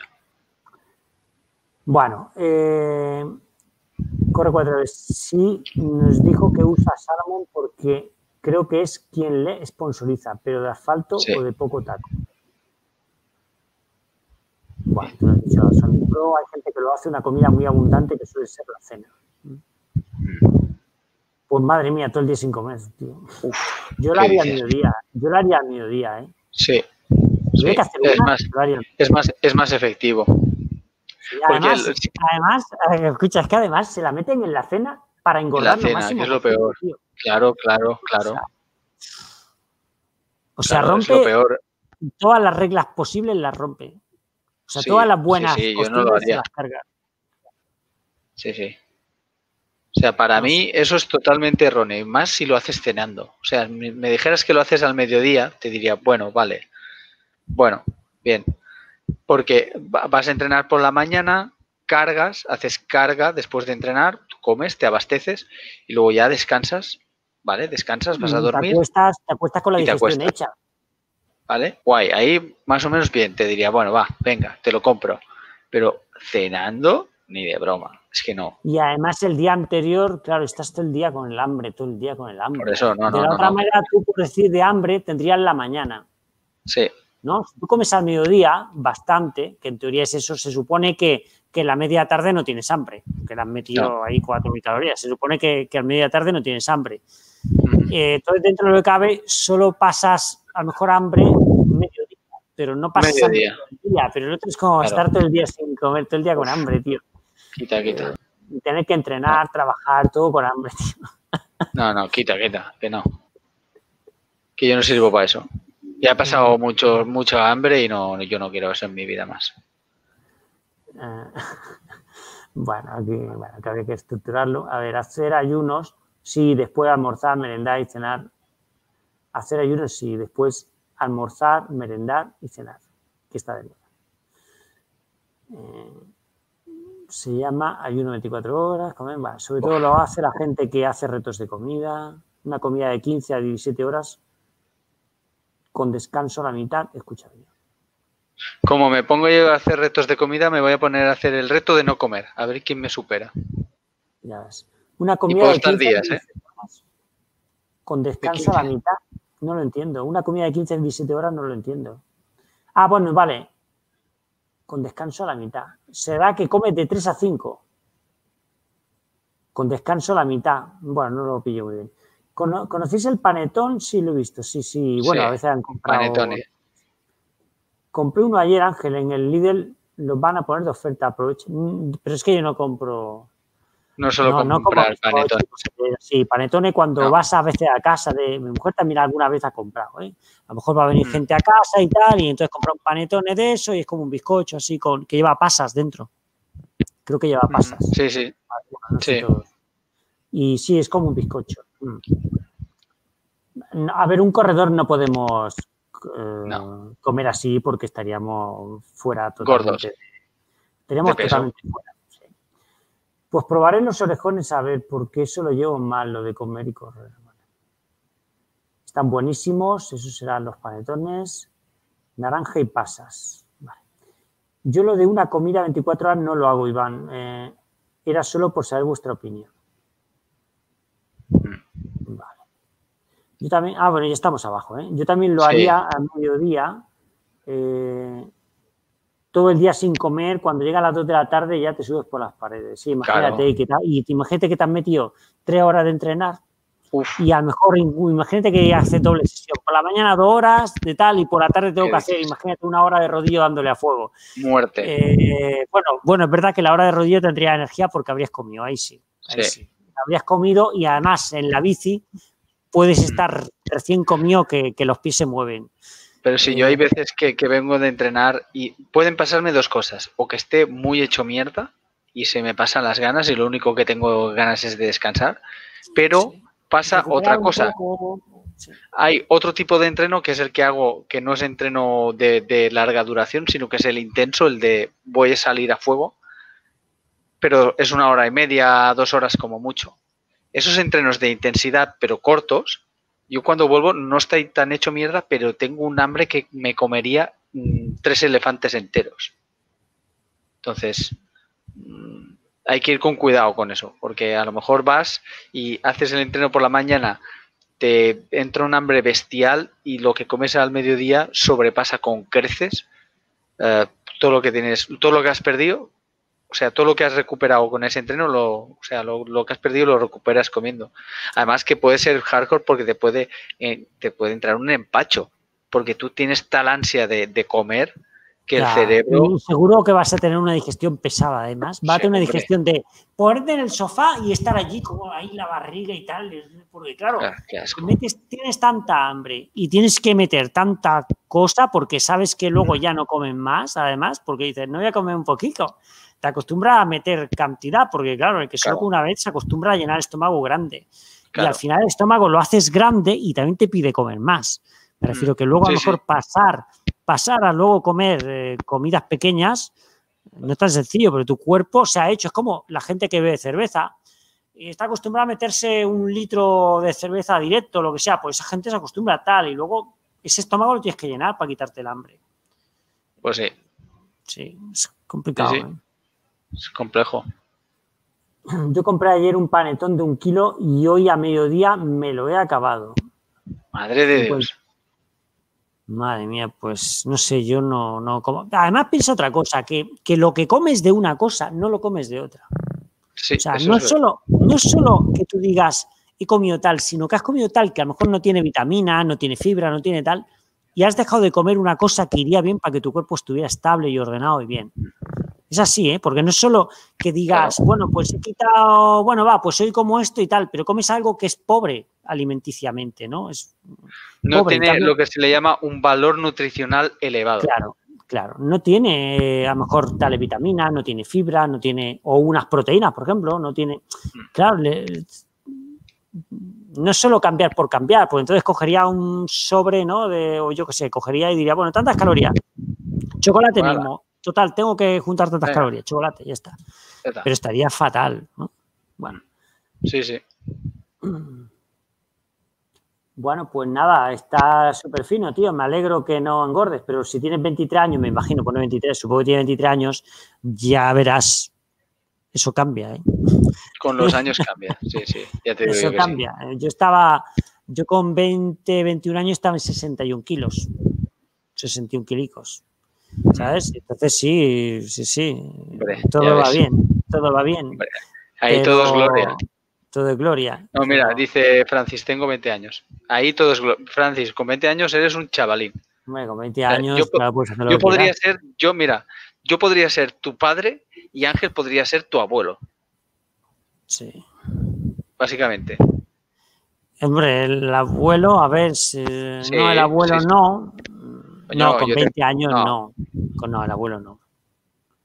Bueno, eh, corre cuatro veces. Sí, nos dijo que usa Salomon porque creo que es quien le sponsoriza, pero de asfalto sí. o de poco taco. Bueno, tú lo has dicho, Sonic Pro, hay gente que lo hace una comida muy abundante que suele ser la cena. Pues madre mía, todo el día sin comer, tío. Uf, yo lo haría al mediodía, yo lo haría al mediodía, ¿eh? Sí. sí. Que hacer es, una, más, es, más, es más efectivo. Sí, además, el... además, escucha, es que además se la meten en la cena para engordar en la cena, lo máximo que es lo peor. Tío. Claro, claro, claro. O sea, o sea claro, rompe es lo peor. todas las reglas posibles, las rompe. O sea, sí, todas las buenas sí, sí, costumbres yo no lo haría. se las carga. Sí, sí. O sea, para no mí sé. eso es totalmente erróneo, y más si lo haces cenando. O sea, me, me dijeras que lo haces al mediodía, te diría, bueno, vale, bueno, bien. Porque vas a entrenar por la mañana, cargas, haces carga después de entrenar, comes, te abasteces y luego ya descansas, ¿vale? Descansas, vas a dormir. Te acuestas, te acuestas con la digestión hecha. ¿Vale? Guay, ahí más o menos bien, te diría, bueno, va, venga, te lo compro. Pero cenando, ni de broma, es que no. Y además el día anterior, claro, estás todo el día con el hambre, todo el día con el hambre. Por eso, no, no, de la no, otra no. manera, tú por decir de hambre tendrías la mañana. Sí. ¿No? Si tú comes al mediodía bastante, que en teoría es eso, se supone que, que en la media tarde no tienes hambre, que le has metido no. ahí cuatro mil calorías, se supone que, que a media tarde no tienes hambre. Mm. Eh, entonces, dentro de lo que cabe, solo pasas a lo mejor hambre mediodía, pero no pasas mediodía. hambre todo el día, pero el otro es como claro. estar todo el día sin comer, todo el día Uf. con hambre, tío. Quita, quita. Eh, y tener que entrenar, no. trabajar, todo con hambre, tío. No, no, quita, quita, que no. Que yo no sirvo para eso. Ya he pasado mucho, mucho hambre y no, yo no quiero eso en mi vida más. Uh, bueno, aquí bueno, que habría que estructurarlo. A ver, hacer ayunos, sí, después almorzar, merendar y cenar. Hacer ayunos, sí, después almorzar, merendar y cenar. Que está de moda. Eh, se llama ayuno veinticuatro horas. Comen, bueno, sobre todo lo hace la gente que hace retos de comida. Una comida de quince a diecisiete horas. Con descanso a la mitad, escucha bien. Como me pongo yo a hacer retos de comida, me voy a poner a hacer el reto de no comer. A ver quién me supera. Ya ves. Una comida y puedo de estar quince días, ¿eh? horas, con descanso a la mitad, no lo entiendo. Una comida de quince a diecisiete horas no lo entiendo. Ah, bueno, vale. Con descanso a la mitad. ¿Será que comes de tres a cinco? Con descanso a la mitad. Bueno, no lo pillo muy bien. ¿Conocéis el panetón? Sí, lo he visto. Sí, sí. Bueno, sí, a veces han comprado. Panetones. Compré uno ayer, Ángel, en el Lidl. Los van a poner de oferta. Aprovechen. Pero es que yo no compro. No solo no, comprar no panetones. Sí, panetones cuando no. vas a veces a casa de. Mi mujer también alguna vez ha comprado. ¿eh? A lo mejor va a venir mm. gente a casa y tal. Y entonces compra un panetone de eso y es como un bizcocho así con que lleva pasas dentro. Creo que lleva pasas. Sí, sí. Bueno, no sé Sí. todos. Y sí, es como un bizcocho. A ver, un corredor no podemos eh, No. comer así porque estaríamos fuera totalmente. Gordos. Estaríamos De peso. totalmente fuera. Sí. Pues probaré los orejones a ver, porque eso lo llevo mal, lo de comer y correr. Vale. Están buenísimos, esos serán los panetones. Naranja y pasas. Vale. Yo lo de una comida veinticuatro horas no lo hago, Iván. Eh, era solo por saber vuestra opinión. Vale. Yo también, ah, bueno, ya estamos abajo, ¿eh? Yo también lo Sí. haría a mediodía, eh, todo el día sin comer, cuando llega a las dos de la tarde ya te subes por las paredes. Sí, imagínate, Claro. que, y imagínate que te has metido tres horas de entrenar. Uf. Y a lo mejor, imagínate que hace doble sesión. Por la mañana dos horas de tal y por la tarde tengo ¿Qué que hacer, dices? imagínate, una hora de rodillo dándole a fuego. Muerte. Eh, bueno, bueno, es verdad que la hora de rodillo tendría energía porque habrías comido, ahí sí. Ahí Sí. sí. Habrías comido y además en la bici puedes estar recién comido que, que los pies se mueven. Pero si eh, yo hay veces que, que vengo de entrenar y pueden pasarme dos cosas. O que esté muy hecho mierda y se me pasan las ganas y lo único que tengo ganas es de descansar. Pero sí. pasa Recuperar otra un cosa. poco, sí. Hay otro tipo de entreno que es el que hago, que no es entreno de, de larga duración, sino que es el intenso, el de voy a salir a fuego, pero es una hora y media, dos horas como mucho. Esos entrenos de intensidad, pero cortos, yo cuando vuelvo no estoy tan hecho mierda, pero tengo un hambre que me comería mmm, tres elefantes enteros. Entonces, mmm, hay que ir con cuidado con eso, porque a lo mejor vas y haces el entreno por la mañana, te entra un hambre bestial y lo que comes al mediodía sobrepasa con creces eh, todo lo que tienes, todo lo que has perdido, o sea, todo lo que has recuperado con ese entreno, lo, o sea, lo, lo que has perdido lo recuperas comiendo. Además que puede ser hardcore porque te puede, eh, te puede entrar un empacho, porque tú tienes tal ansia de, de comer que Ya, el cerebro... y seguro que vas a tener una digestión pesada, además. Va a tener una hombre. digestión de ponerte en el sofá y estar allí como ahí la barriga y tal. Porque claro, Ah, qué asco. metes, tienes tanta hambre y tienes que meter tanta cosa porque sabes que luego ya no comen más, además, porque dices, no voy a comer un poquito. Te acostumbras a meter cantidad, porque claro, el que solo Claro. con una vez se acostumbra a llenar el estómago grande. Claro. Y al final el estómago lo haces grande y también te pide comer más. Me refiero que luego a lo Sí, mejor sí. pasar, pasar a luego comer eh, comidas pequeñas no es tan sencillo, pero tu cuerpo se ha hecho. Es como la gente que bebe cerveza y está acostumbrada a meterse un litro de cerveza directo, lo que sea, pues esa gente se acostumbra a tal y luego ese estómago lo tienes que llenar para quitarte el hambre. Pues sí. Sí, es complicado. Sí, sí. ¿eh? Es complejo. Yo compré ayer un panetón de un kilo y hoy a mediodía me lo he acabado. Madre de cincuenta. Dios. Madre mía, pues no sé, yo no, no como. Además, piensa otra cosa, que, que lo que comes de una cosa no lo comes de otra. Sí, o sea, eso no es es, solo, no es solo que tú digas he comido tal, sino que has comido tal que a lo mejor no tiene vitamina, no tiene fibra, no tiene tal, y has dejado de comer una cosa que iría bien para que tu cuerpo estuviera estable y ordenado y bien. Es así, ¿eh? Porque no es solo que digas, Claro. bueno, pues he quitado, bueno, va, pues hoy como esto y tal, pero comes algo que es pobre alimenticiamente, ¿no? Es No pobre, en tiene cambio, lo que se le llama un valor nutricional elevado. claro, claro, no tiene a lo mejor tales vitaminas, no tiene fibra, no tiene, o unas proteínas, por ejemplo, no tiene, claro, le, no es solo cambiar por cambiar, pues entonces cogería un sobre, ¿no? De, o yo qué sé, cogería y diría, bueno, tantas calorías, chocolate Voilà. mismo, total, tengo que juntar tantas Venga. calorías, chocolate, ya está. Ya está. Pero estaría fatal, ¿no? Bueno. Sí, sí. Bueno, pues nada, está súper fino, tío. Me alegro que no engordes, pero si tienes veintitrés años, me imagino, pone veintitrés, supongo que tienes veintitrés años, ya verás. Eso cambia, ¿eh? Con los años cambia, sí, sí. Ya te digo Eso yo que cambia. Sí. Yo estaba, yo con veinte, veintiún años estaba en sesenta y un kilos. sesenta y un kilicos. ¿Sabes? Entonces sí, sí, sí. Hombre, todo va bien, todo va bien. Hombre, ahí pero... todo es gloria. Todo es gloria. No, mira, pero... dice Francis, tengo veinte años. Ahí todo es gloria. Francis, con veinte años eres un chavalín. Hombre, con veinte años, yo, claro, puedes hacer lo yo que podría quieras. ser, yo mira, yo podría ser tu padre y Ángel podría ser tu abuelo. Sí. Básicamente. Hombre, el abuelo, a ver, si, Sí, no, el abuelo sí, sí. no. Coño, No, con yo veinte te... años no. no. Con, no, el abuelo no.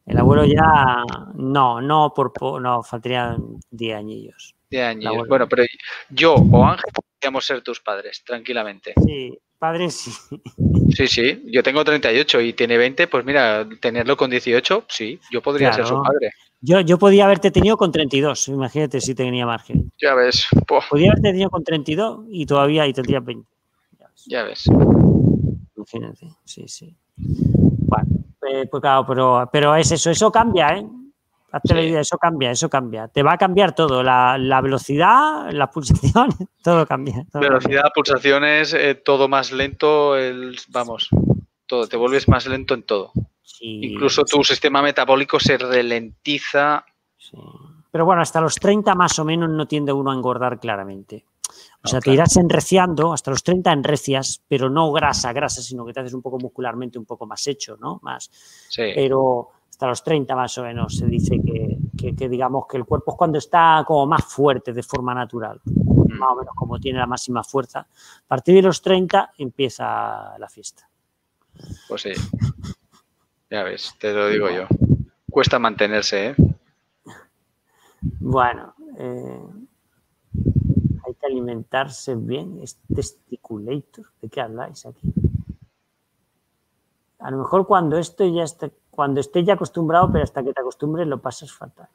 El abuelo ya, no, no, por, por no, faltarían diez añillos. diez años. Bueno, pero yo o Ángel podríamos ser tus padres, tranquilamente. Sí, padre sí. Sí, sí, yo tengo treinta y ocho y tiene veinte, pues mira, tenerlo con dieciocho, sí, yo podría Claro. ser su padre. Yo, yo podía haberte tenido con treinta y dos, imagínate si tenía margen. Ya ves. Po. Podía haberte tenido con treinta y dos y todavía y tendría veinte. Ya ves. Ya ves. Imagínate, sí, sí. Bueno, eh, pues claro, pero, pero es eso, eso cambia, ¿eh? Hazte la idea, eso cambia, eso cambia. Te va a cambiar todo, la, la velocidad, las pulsaciones, todo cambia. Todo velocidad, cambia. pulsaciones, eh, todo más lento, el, vamos, todo, te vuelves más lento en todo. Sí, Incluso tu sí. sistema metabólico se ralentiza. Sí. Pero bueno, hasta los treinta más o menos no tiende uno a engordar claramente. O sea, no, te claro. irás enreciando, hasta los treinta enrecias, pero no grasa, grasa, sino que te haces un poco muscularmente un poco más hecho, ¿no? Más. Sí. Pero hasta los treinta más o menos se dice que, que, que digamos que el cuerpo es cuando está como más fuerte de forma natural, mm. más o menos como tiene la máxima fuerza. A partir de los treinta empieza la fiesta. Pues sí, ya ves, te lo digo bueno. yo. Cuesta mantenerse, ¿eh? Bueno, eh, hay que alimentarse bien. Es testiculator. ¿De qué habláis aquí? A lo mejor cuando esto ya esté, cuando estés ya acostumbrado, pero hasta que te acostumbres lo pasas fatal.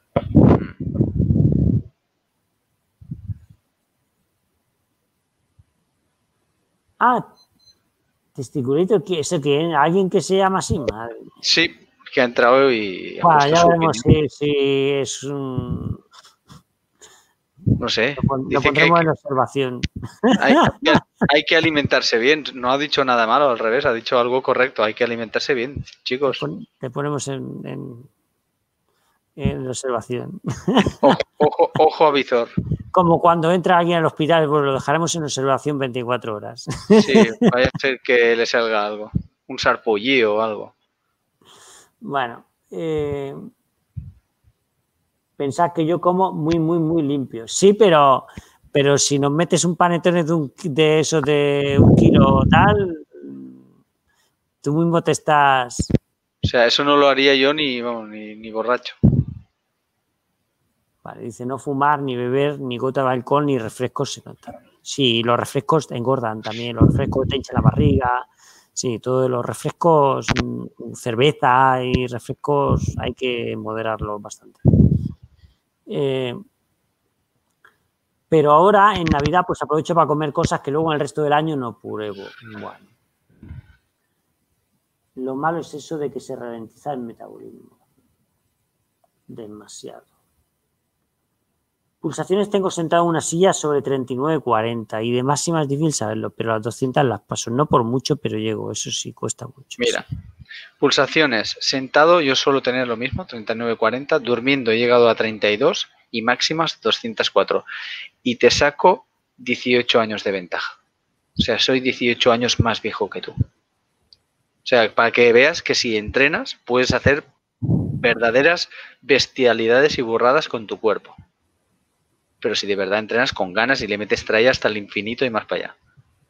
Ah, testiculator, ¿eso qué? ¿Alguien que se llama así? Madre mía. Sí, que ha entrado y ha bueno, ya veremos si, si es un... No sé. Lo, pon, lo pondremos que, en observación. Hay, hay, hay que alimentarse bien. No ha dicho nada malo, al revés, ha dicho algo correcto. Hay que alimentarse bien, chicos. Te, pon, te ponemos en, en, en observación. Ojo, ojo, ojo a visor. Como cuando entra alguien al hospital, pues lo dejaremos en observación veinticuatro horas. Sí, vaya a ser que le salga algo. Un sarpullido o algo. Bueno, eh, pensad que yo como muy, muy, muy limpio. Sí, pero, pero si nos metes un panetone de, un, de eso de un kilo tal, tú mismo te estás... O sea, eso no lo haría yo ni, vamos, ni, ni borracho. Vale, dice no fumar, ni beber, ni gota de alcohol, ni refrescos se nota. Sí, los refrescos engordan también, los refrescos te hinchan la barriga. Sí, todos los refrescos, cerveza y refrescos hay que moderarlos bastante. Eh, pero ahora en Navidad pues aprovecho para comer cosas que luego en el resto del año no pruebo. Bueno. Lo malo es eso de que se ralentiza el metabolismo. Demasiado. Pulsaciones tengo sentado en una silla sobre treinta y nueve cuarenta y de máxima es difícil saberlo, pero las doscientas las paso. No por mucho, pero llego. Eso sí, cuesta mucho. Mira, pulsaciones. Sentado yo suelo tener lo mismo, treinta y nueve cuarenta. Durmiendo he llegado a treinta y dos y máximas doscientas cuatro. Y te saco dieciocho años de ventaja. O sea, soy dieciocho años más viejo que tú. O sea, para que veas que si entrenas puedes hacer verdaderas bestialidades y burradas con tu cuerpo. Pero si de verdad entrenas con ganas y le metes tralla hasta el infinito y más para allá.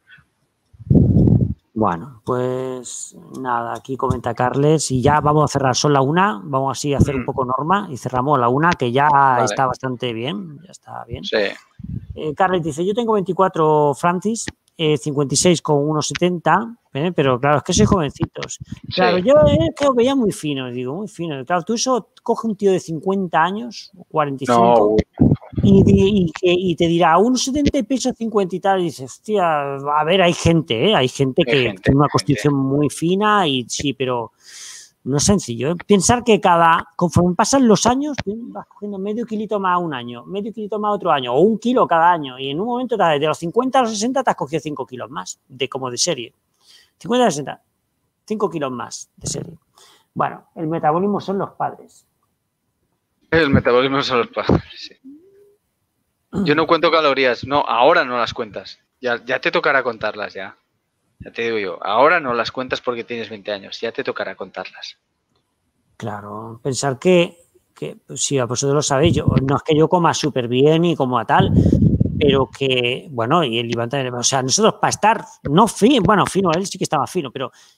Bueno, pues nada, aquí comenta Carles y ya vamos a cerrar, son la una, vamos así a hacer un poco norma y cerramos la una que ya vale. Está bastante bien, ya está bien. Sí. Eh, Carles dice, yo tengo veinticuatro Francis, eh, cincuenta y seis con uno setenta, ¿eh? Pero claro, es que sois jovencitos. Claro, sí. Yo eh, creo que ya muy fino, digo, muy fino. Claro, tú eso coge un tío de cincuenta años, cuarenta y cinco, no. y, y, y, y te dirá, uno setenta y pesa cincuenta y tal, y dices, hostia, a ver, hay gente, ¿eh? Hay gente que gente, tiene una constitución gente. muy fina y sí, pero no es sencillo, ¿eh? Pensar que cada, conforme pasan los años, vas cogiendo medio kilito más un año, medio kilito más otro año, o un kilo cada año, y en un momento de los cincuenta a los sesenta te has cogido cinco kilos más, de como de serie. cincuenta a sesenta, cinco kilos más de serie. Bueno, el metabolismo son los padres. El metabolismo son los padres, sí. Yo no cuento calorías, no, ahora no las cuentas, ya, ya te tocará contarlas ya. Ya te digo yo, ahora no las cuentas porque tienes veinte años, ya te tocará contarlas. Claro, pensar que, que pues sí, vosotros lo sabéis, yo, no es que yo coma súper bien y como a tal, pero que, bueno, y el Iván también, o sea, nosotros para estar, no fino, bueno, fino, él sí que estaba fino, pero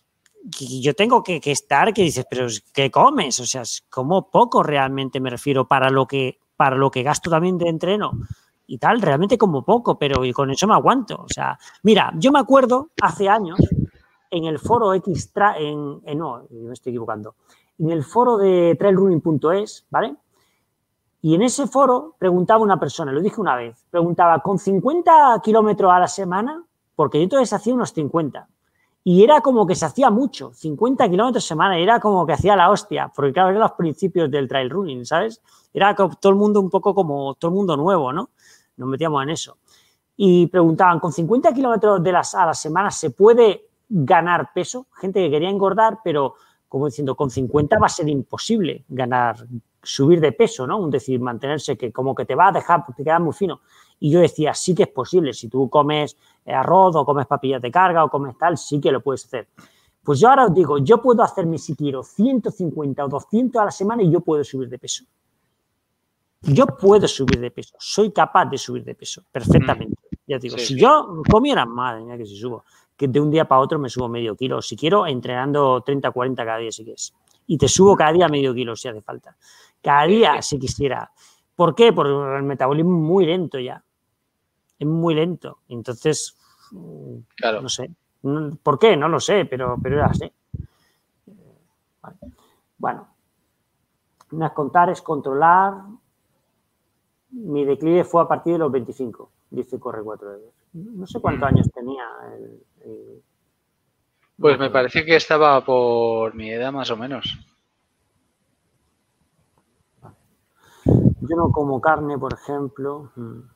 y yo tengo que, que estar, que dices, pero ¿qué comes? O sea, como poco realmente me refiero para lo que, para lo que gasto también de entreno y tal, realmente como poco, pero y con eso me aguanto. O sea, mira, yo me acuerdo hace años en el foro X, en, en, no, me estoy equivocando, en el foro de trail running punto es, ¿vale? Y en ese foro preguntaba una persona, lo dije una vez, preguntaba, ¿con cincuenta kilómetros a la semana? Porque yo entonces hacía unos cincuenta. Y era como que se hacía mucho, cincuenta kilómetros a semana, era como que hacía la hostia, porque claro, eran los principios del trail running, ¿sabes? Era todo el mundo un poco como todo el mundo nuevo, ¿no? Nos metíamos en eso. Y preguntaban, ¿con cincuenta kilómetros de las, a la semana se puede ganar peso? Gente que quería engordar, pero como diciendo, con cincuenta va a ser imposible ganar, subir de peso, ¿no? Es decir, mantenerse, que como que te va a dejar, te quedas muy fino. Y yo decía, sí que es posible, si tú comes arroz o comes papillas de carga o comes tal, sí que lo puedes hacer. Pues yo ahora os digo, yo puedo hacerme si quiero ciento cincuenta o doscientos a la semana y yo puedo subir de peso. Yo puedo subir de peso, soy capaz de subir de peso perfectamente. Ya te digo, sí, si sí. yo comiera, madre mía que si subo, que de un día para otro me subo medio kilo, si quiero, entrenando treinta, cuarenta cada día si quieres. Y te subo cada día medio kilo si hace falta. Cada día si quisiera. ¿Por qué? Porque el metabolismo es muy lento ya. Es muy lento. Entonces, claro. no sé. ¿Por qué? No lo sé, pero, pero era así. Vale. Bueno, no es contar, es controlar. Mi declive fue a partir de los veinticinco, dice Corre cuatro euros. No sé cuántos años tenía. El, el... Pues no, me parece que estaba por mi edad más o menos. Yo no como carne, por ejemplo.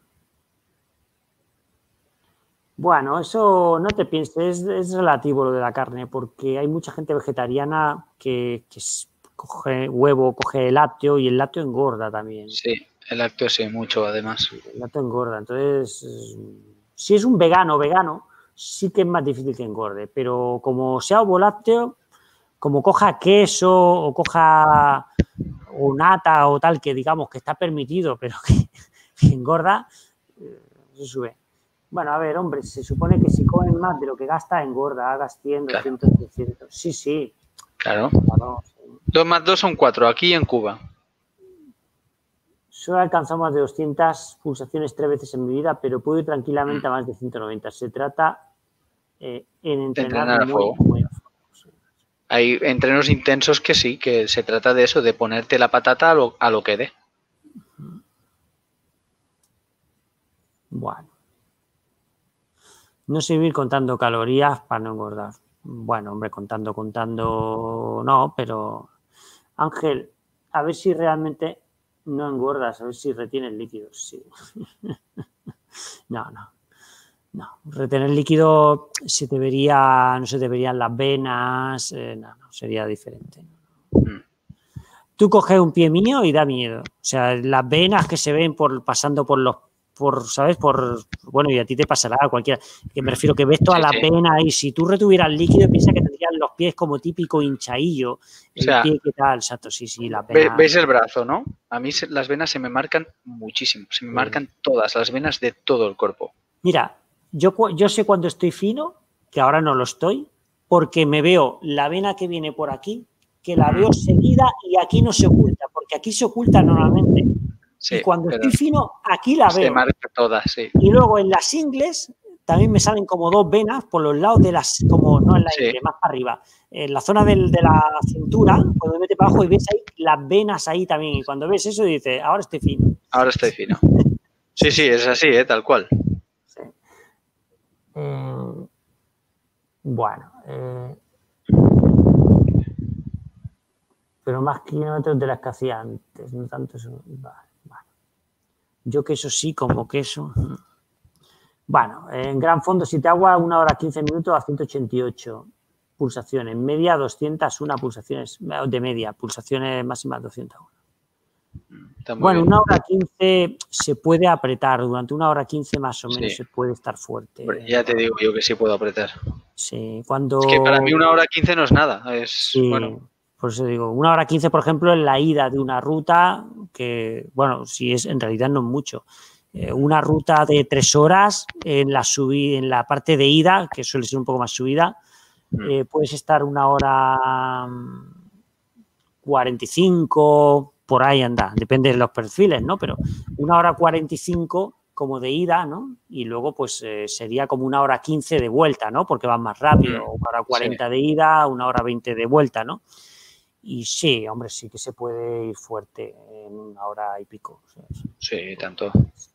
Bueno, eso no te pienses, es, es relativo lo de la carne, porque hay mucha gente vegetariana que, que coge huevo, coge lácteo y el lácteo engorda también. Sí, el lácteo sí, mucho además. El lácteo engorda, entonces, si es un vegano vegano, sí que es más difícil que engorde, pero como sea ovo lácteo, como coja queso o coja o nata o tal, que digamos que está permitido, pero que, que engorda, se sube. Bueno, a ver, hombre, se supone que si comen más de lo que gasta, engorda, hagas cien, doscientos, trescientos. Sí, sí. Claro. claro sí. Dos más dos son cuatro, aquí en Cuba. Solo he alcanzado más de doscientas pulsaciones tres veces en mi vida, pero puedo ir tranquilamente a más de ciento noventa. Se trata eh, en entrenar, entrenar a fuego. Muy, muy a fuego. Sí. Hay entrenos intensos que sí, que se trata de eso, de ponerte la patata a lo, a lo que dé. Bueno. No seguir contando calorías para no engordar. Bueno, hombre, contando, contando, no, pero Ángel, a ver si realmente no engordas, a ver si retienes líquidos. Sí. No, no, no. Retener líquido se debería, no se deberían las venas, eh, no, no, sería diferente. Tú coges un pie mío y da miedo. O sea, las venas que se ven por pasando por los por, ¿sabes? Por, bueno, y a ti te pasará a cualquiera, que me refiero que ves toda sí, la sí. pena y si tú retuvieras líquido, piensa que tendrías los pies como típico hinchadillo, el o sea, pie que tal, exacto, sí, sí, la pena. ¿Ves el brazo, no? A mí las venas se me marcan muchísimo, se me sí. marcan todas las venas de todo el cuerpo. Mira, yo, yo sé cuando estoy fino, que ahora no lo estoy, porque me veo la vena que viene por aquí, que la veo seguida y aquí no se oculta, porque aquí se oculta normalmente. Sí, y cuando estoy fino, aquí la veo. Se marca todas, sí. Y luego en las ingles también me salen como dos venas por los lados de las, como no en la ingle, sí. más para arriba. En la zona del, de la cintura, cuando metes para abajo y ves ahí las venas ahí también. Y cuando ves eso dices, ahora estoy fino. Ahora estoy fino. Sí, sí, es así, ¿eh? Tal cual. Sí. Eh, bueno. Eh, pero más kilómetros de las que hacía antes, no tanto eso. Vale. Yo queso sí, como queso. Bueno, en gran fondo, si te agua una hora quince minutos a ciento ochenta y ocho pulsaciones. Media doscientas una pulsaciones, de media, pulsaciones máximas doscientos uno. Bueno, bien. Una hora quince se puede apretar. Durante una hora quince más o menos sí. se puede estar fuerte. Bueno, ya te digo yo que sí puedo apretar. Sí, cuando... Es que para mí una hora quince no es nada. Es, sí. bueno... Por eso digo, una hora quince, por ejemplo, en la ida de una ruta que, bueno, si es, en realidad no es mucho. Eh, una ruta de tres horas en la subida, en la parte de ida, que suele ser un poco más subida, eh, puedes estar una hora cuarenta y cinco, por ahí anda, depende de los perfiles, ¿no? Pero una hora cuarenta y cinco como de ida, ¿no? Y luego pues eh, sería como una hora quince de vuelta, ¿no? Porque vas más rápido, una hora cuarenta sí. de ida, una hora veinte de vuelta, ¿no? Y sí, hombre, sí que se puede ir fuerte en una hora y pico. O sea, sí, tanto.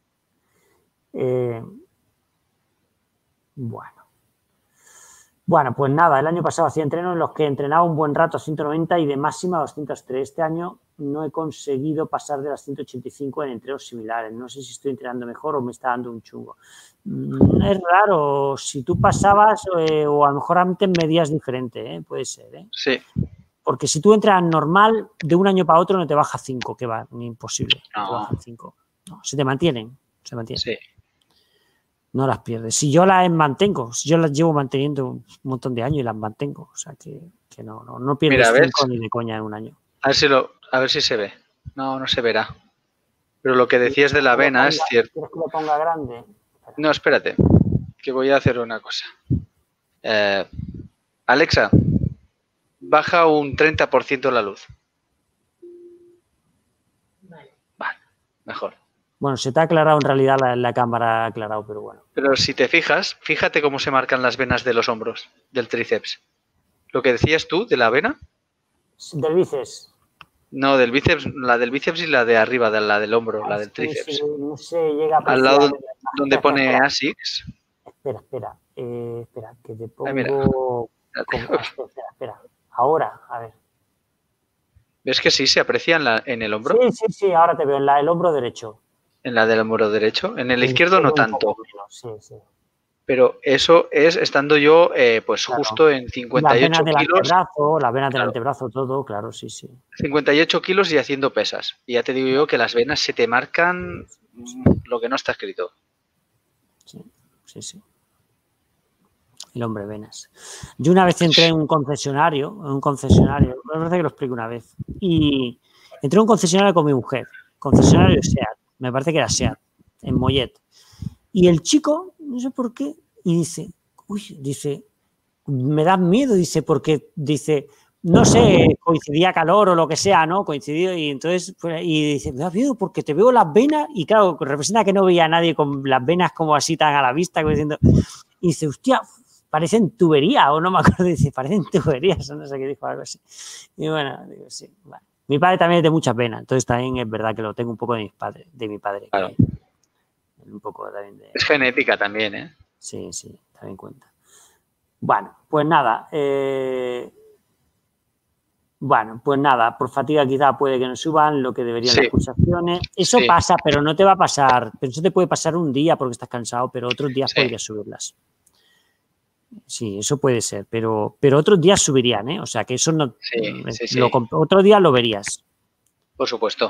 Eh, bueno. Bueno, pues nada, el año pasado hacía entrenos en los que entrenaba un buen rato a ciento noventa y de máxima a doscientos tres. Este año no he conseguido pasar de las ciento ochenta y cinco en entrenos similares. No sé si estoy entrenando mejor o me está dando un chungo. Es raro, si tú pasabas eh, o a lo mejor antes medías diferente, ¿eh? Puede ser, ¿eh? Sí. Porque si tú entras normal, de un año para otro no te baja cinco, que va, ni imposible. No. Te bajan cinco. No, se te mantienen, se mantienen. Sí. No las pierdes. Si yo las mantengo, si yo las llevo manteniendo un montón de años y las mantengo, o sea que, que no, no, no pierdes Mira, cinco ni de coña en un año. A ver si lo, a ver si se ve. No, no se verá. Pero lo que decías de la avena es cierto. ¿Quieres que lo ponga grande? No, espérate, que voy a hacer una cosa. Eh, Alexa, baja un treinta por ciento la luz. Vale. Vale, mejor. Bueno, se te ha aclarado en realidad la, la cámara, ha aclarado, pero bueno. Pero si te fijas, fíjate cómo se marcan las venas de los hombros, del tríceps. Lo que decías tú de la avena. ¿Del bíceps? No, del bíceps, la del bíceps y la de arriba, de la del hombro, Ah, la del tríceps. Sí, no se llega a Al lado donde pone espera, ASICS. Espera, espera, eh, espera, que te pongo... Ay, mira. Como... Espera, espera, ahora, a ver. ¿Ves que sí se aprecia en, la, en el hombro? Sí, sí, sí, ahora te veo, en la, el hombro derecho. En la del hombro derecho. En el izquierdo no tanto. Menos, sí, sí. Pero eso es estando yo, eh, pues claro, justo en cincuenta y ocho las venas kilos. Del antebrazo, las venas del claro, antebrazo, todo, claro, sí, sí. cincuenta y ocho kilos y haciendo pesas. Y ya te digo yo que las venas se te marcan lo que no está escrito. Sí, sí, sí. El hombre venas. Yo una vez entré en un concesionario, en un concesionario, me parece que lo explico una vez, y entré en un concesionario con mi mujer, concesionario de SEAT, me parece que era SEAT, en Mollet. Y el chico, no sé por qué, y dice, uy, dice, me da miedo, dice, porque, dice, no sé, coincidía calor o lo que sea, ¿no? Coincidió y entonces, y dice, me da miedo porque te veo las venas y claro, representa que no veía a nadie con las venas como así tan a la vista, como diciendo, y dice, hostia, parecen tuberías, o no me acuerdo, dice, parecen tuberías, o no sé qué dijo, algo así. Y bueno, digo, sí, bueno. Mi padre también es de muchas venas, entonces también es verdad que lo tengo un poco de, mis padres, de mi padre. Claro. Que, un poco también de... Es genética también, ¿eh? Sí, sí, también cuenta. Bueno, pues nada. Eh... Bueno, pues nada, por fatiga quizá puede que no suban lo que deberían sí. las pulsaciones. Eso sí. pasa, pero no te va a pasar. Pero eso te puede pasar un día porque estás cansado, pero otros días sí. podrías subirlas. Sí, eso puede ser, pero, pero otros días subirían, ¿eh? O sea, que eso no... Sí, sí, sí. Lo, otro día lo verías. Por supuesto.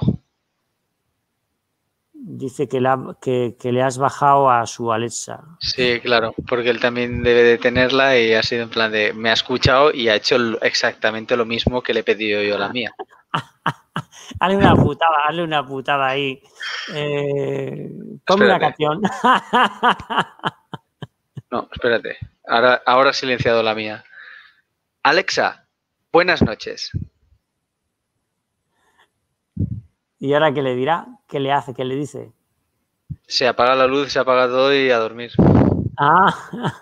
Dice que, la, que, que le has bajado a su Alexa. Sí, claro, porque él también debe de tenerla y ha sido en plan de... Me ha escuchado y ha hecho exactamente lo mismo que le he pedido yo a la mía. Hazle una putada, hazle una putada ahí. Eh, ponme una canción. No, espérate. Ahora, ahora ha silenciado la mía. Alexa, buenas noches. ¿Y ahora qué le dirá? ¿Qué le hace? ¿Qué le dice? Se apaga la luz, se apaga todo y a dormir. Ah.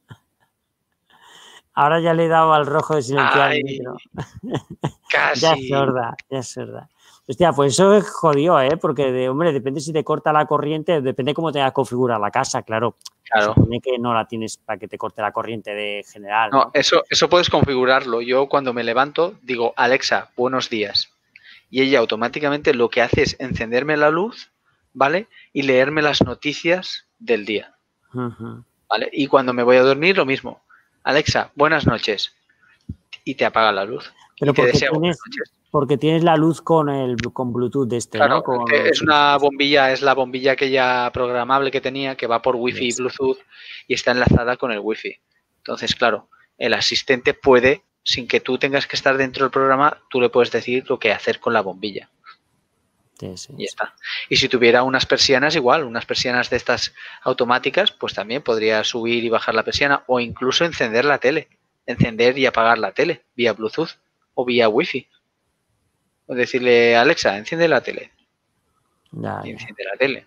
Ahora ya le he dado al rojo de silenciar el micro. Casi. Ya es sorda, ya es sorda. Hostia, pues eso es jodido, ¿eh? Porque, de, hombre, depende si te corta la corriente, depende cómo tengas configurada la casa, claro. Claro. Se supone que no la tienes para que te corte la corriente de general. No, ¿no? eso, eso puedes configurarlo. Yo cuando me levanto digo, Alexa, buenos días. Y ella automáticamente lo que hace es encenderme la luz, ¿vale? Y leerme las noticias del día. Uh-huh. ¿Vale? Y cuando me voy a dormir, lo mismo. Alexa, buenas noches. Y te apaga la luz. Pero y te porque, desea tienes, buenas noches. porque tienes la luz con el con Bluetooth de este, claro, ¿no? Con... es una bombilla, es la bombilla aquella programable que tenía, que va por Wi-Fi y Bluetooth y está enlazada con el Wi-Fi. Entonces, claro, el asistente puede, sin que tú tengas que estar dentro del programa, tú le puedes decir lo que hacer con la bombilla. Sí, sí, y ya está. Y si tuviera unas persianas, igual, unas persianas de estas automáticas, pues también podría subir y bajar la persiana o incluso encender la tele. encender y apagar la tele vía Bluetooth o vía Wi-Fi. O decirle, Alexa, enciende la tele. Ya, Y ya. enciende la tele.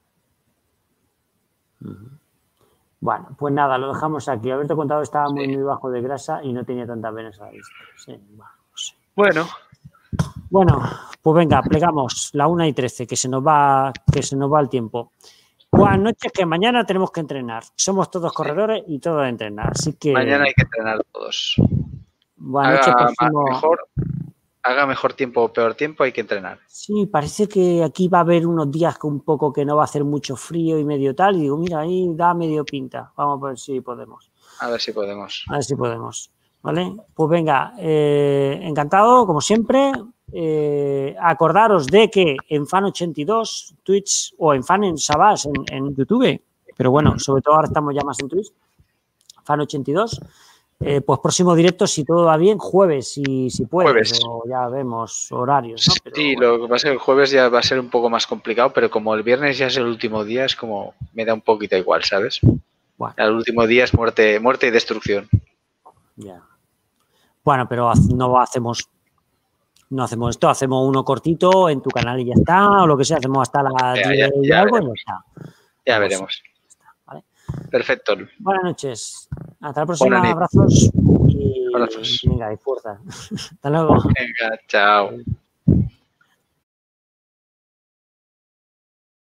Uh-huh. Bueno, pues nada, lo dejamos aquí. Haberte contado estaba Sí. muy, muy bajo de grasa y no tenía tanta pena a la vista. Sí, bueno, no sé. Bueno. Bueno, pues venga, plegamos la una y trece, que se nos va, que se nos va el tiempo. Buenas noches, que mañana tenemos que entrenar. Somos todos corredores y todos a entrenar. Así que. Mañana hay que entrenar todos. Buenas noches, Haga próximo. mejor, haga mejor tiempo o peor tiempo, hay que entrenar. Sí, parece que aquí va a haber unos días que un poco que no va a hacer mucho frío y medio tal. Y digo, mira, ahí da medio pinta. Vamos a ver si podemos. A ver si podemos. A ver si podemos. ¿Vale? Pues venga, eh, encantado, como siempre. Eh, acordaros de que en Fan ochenta y dos, Twitch o en Fan en Sabás, en, en YouTube, pero bueno, sobre todo ahora estamos ya más en Twitch, Fan ochenta y dos, eh, pues próximo directo, si todo va bien, jueves, si, si puedes, Jueves. o ya vemos horarios, ¿no? Pero, sí, bueno. lo que pasa es que el jueves ya va a ser un poco más complicado, pero como el viernes ya es el último día, es como, me da un poquito igual, ¿sabes? Bueno. El último día es muerte, muerte y destrucción. Ya. Bueno, pero no hacemos... No hacemos esto, hacemos uno cortito en tu canal y ya está, o lo que sea, hacemos hasta las Ya, diez ya, y ya algo veremos. y ya está. Ya Algo veremos. así, ya está, ¿vale? Perfecto. Buenas noches. Hasta la próxima. Buenas Abrazos y, Abrazos. venga, y fuerza. Hasta luego. Venga, chao.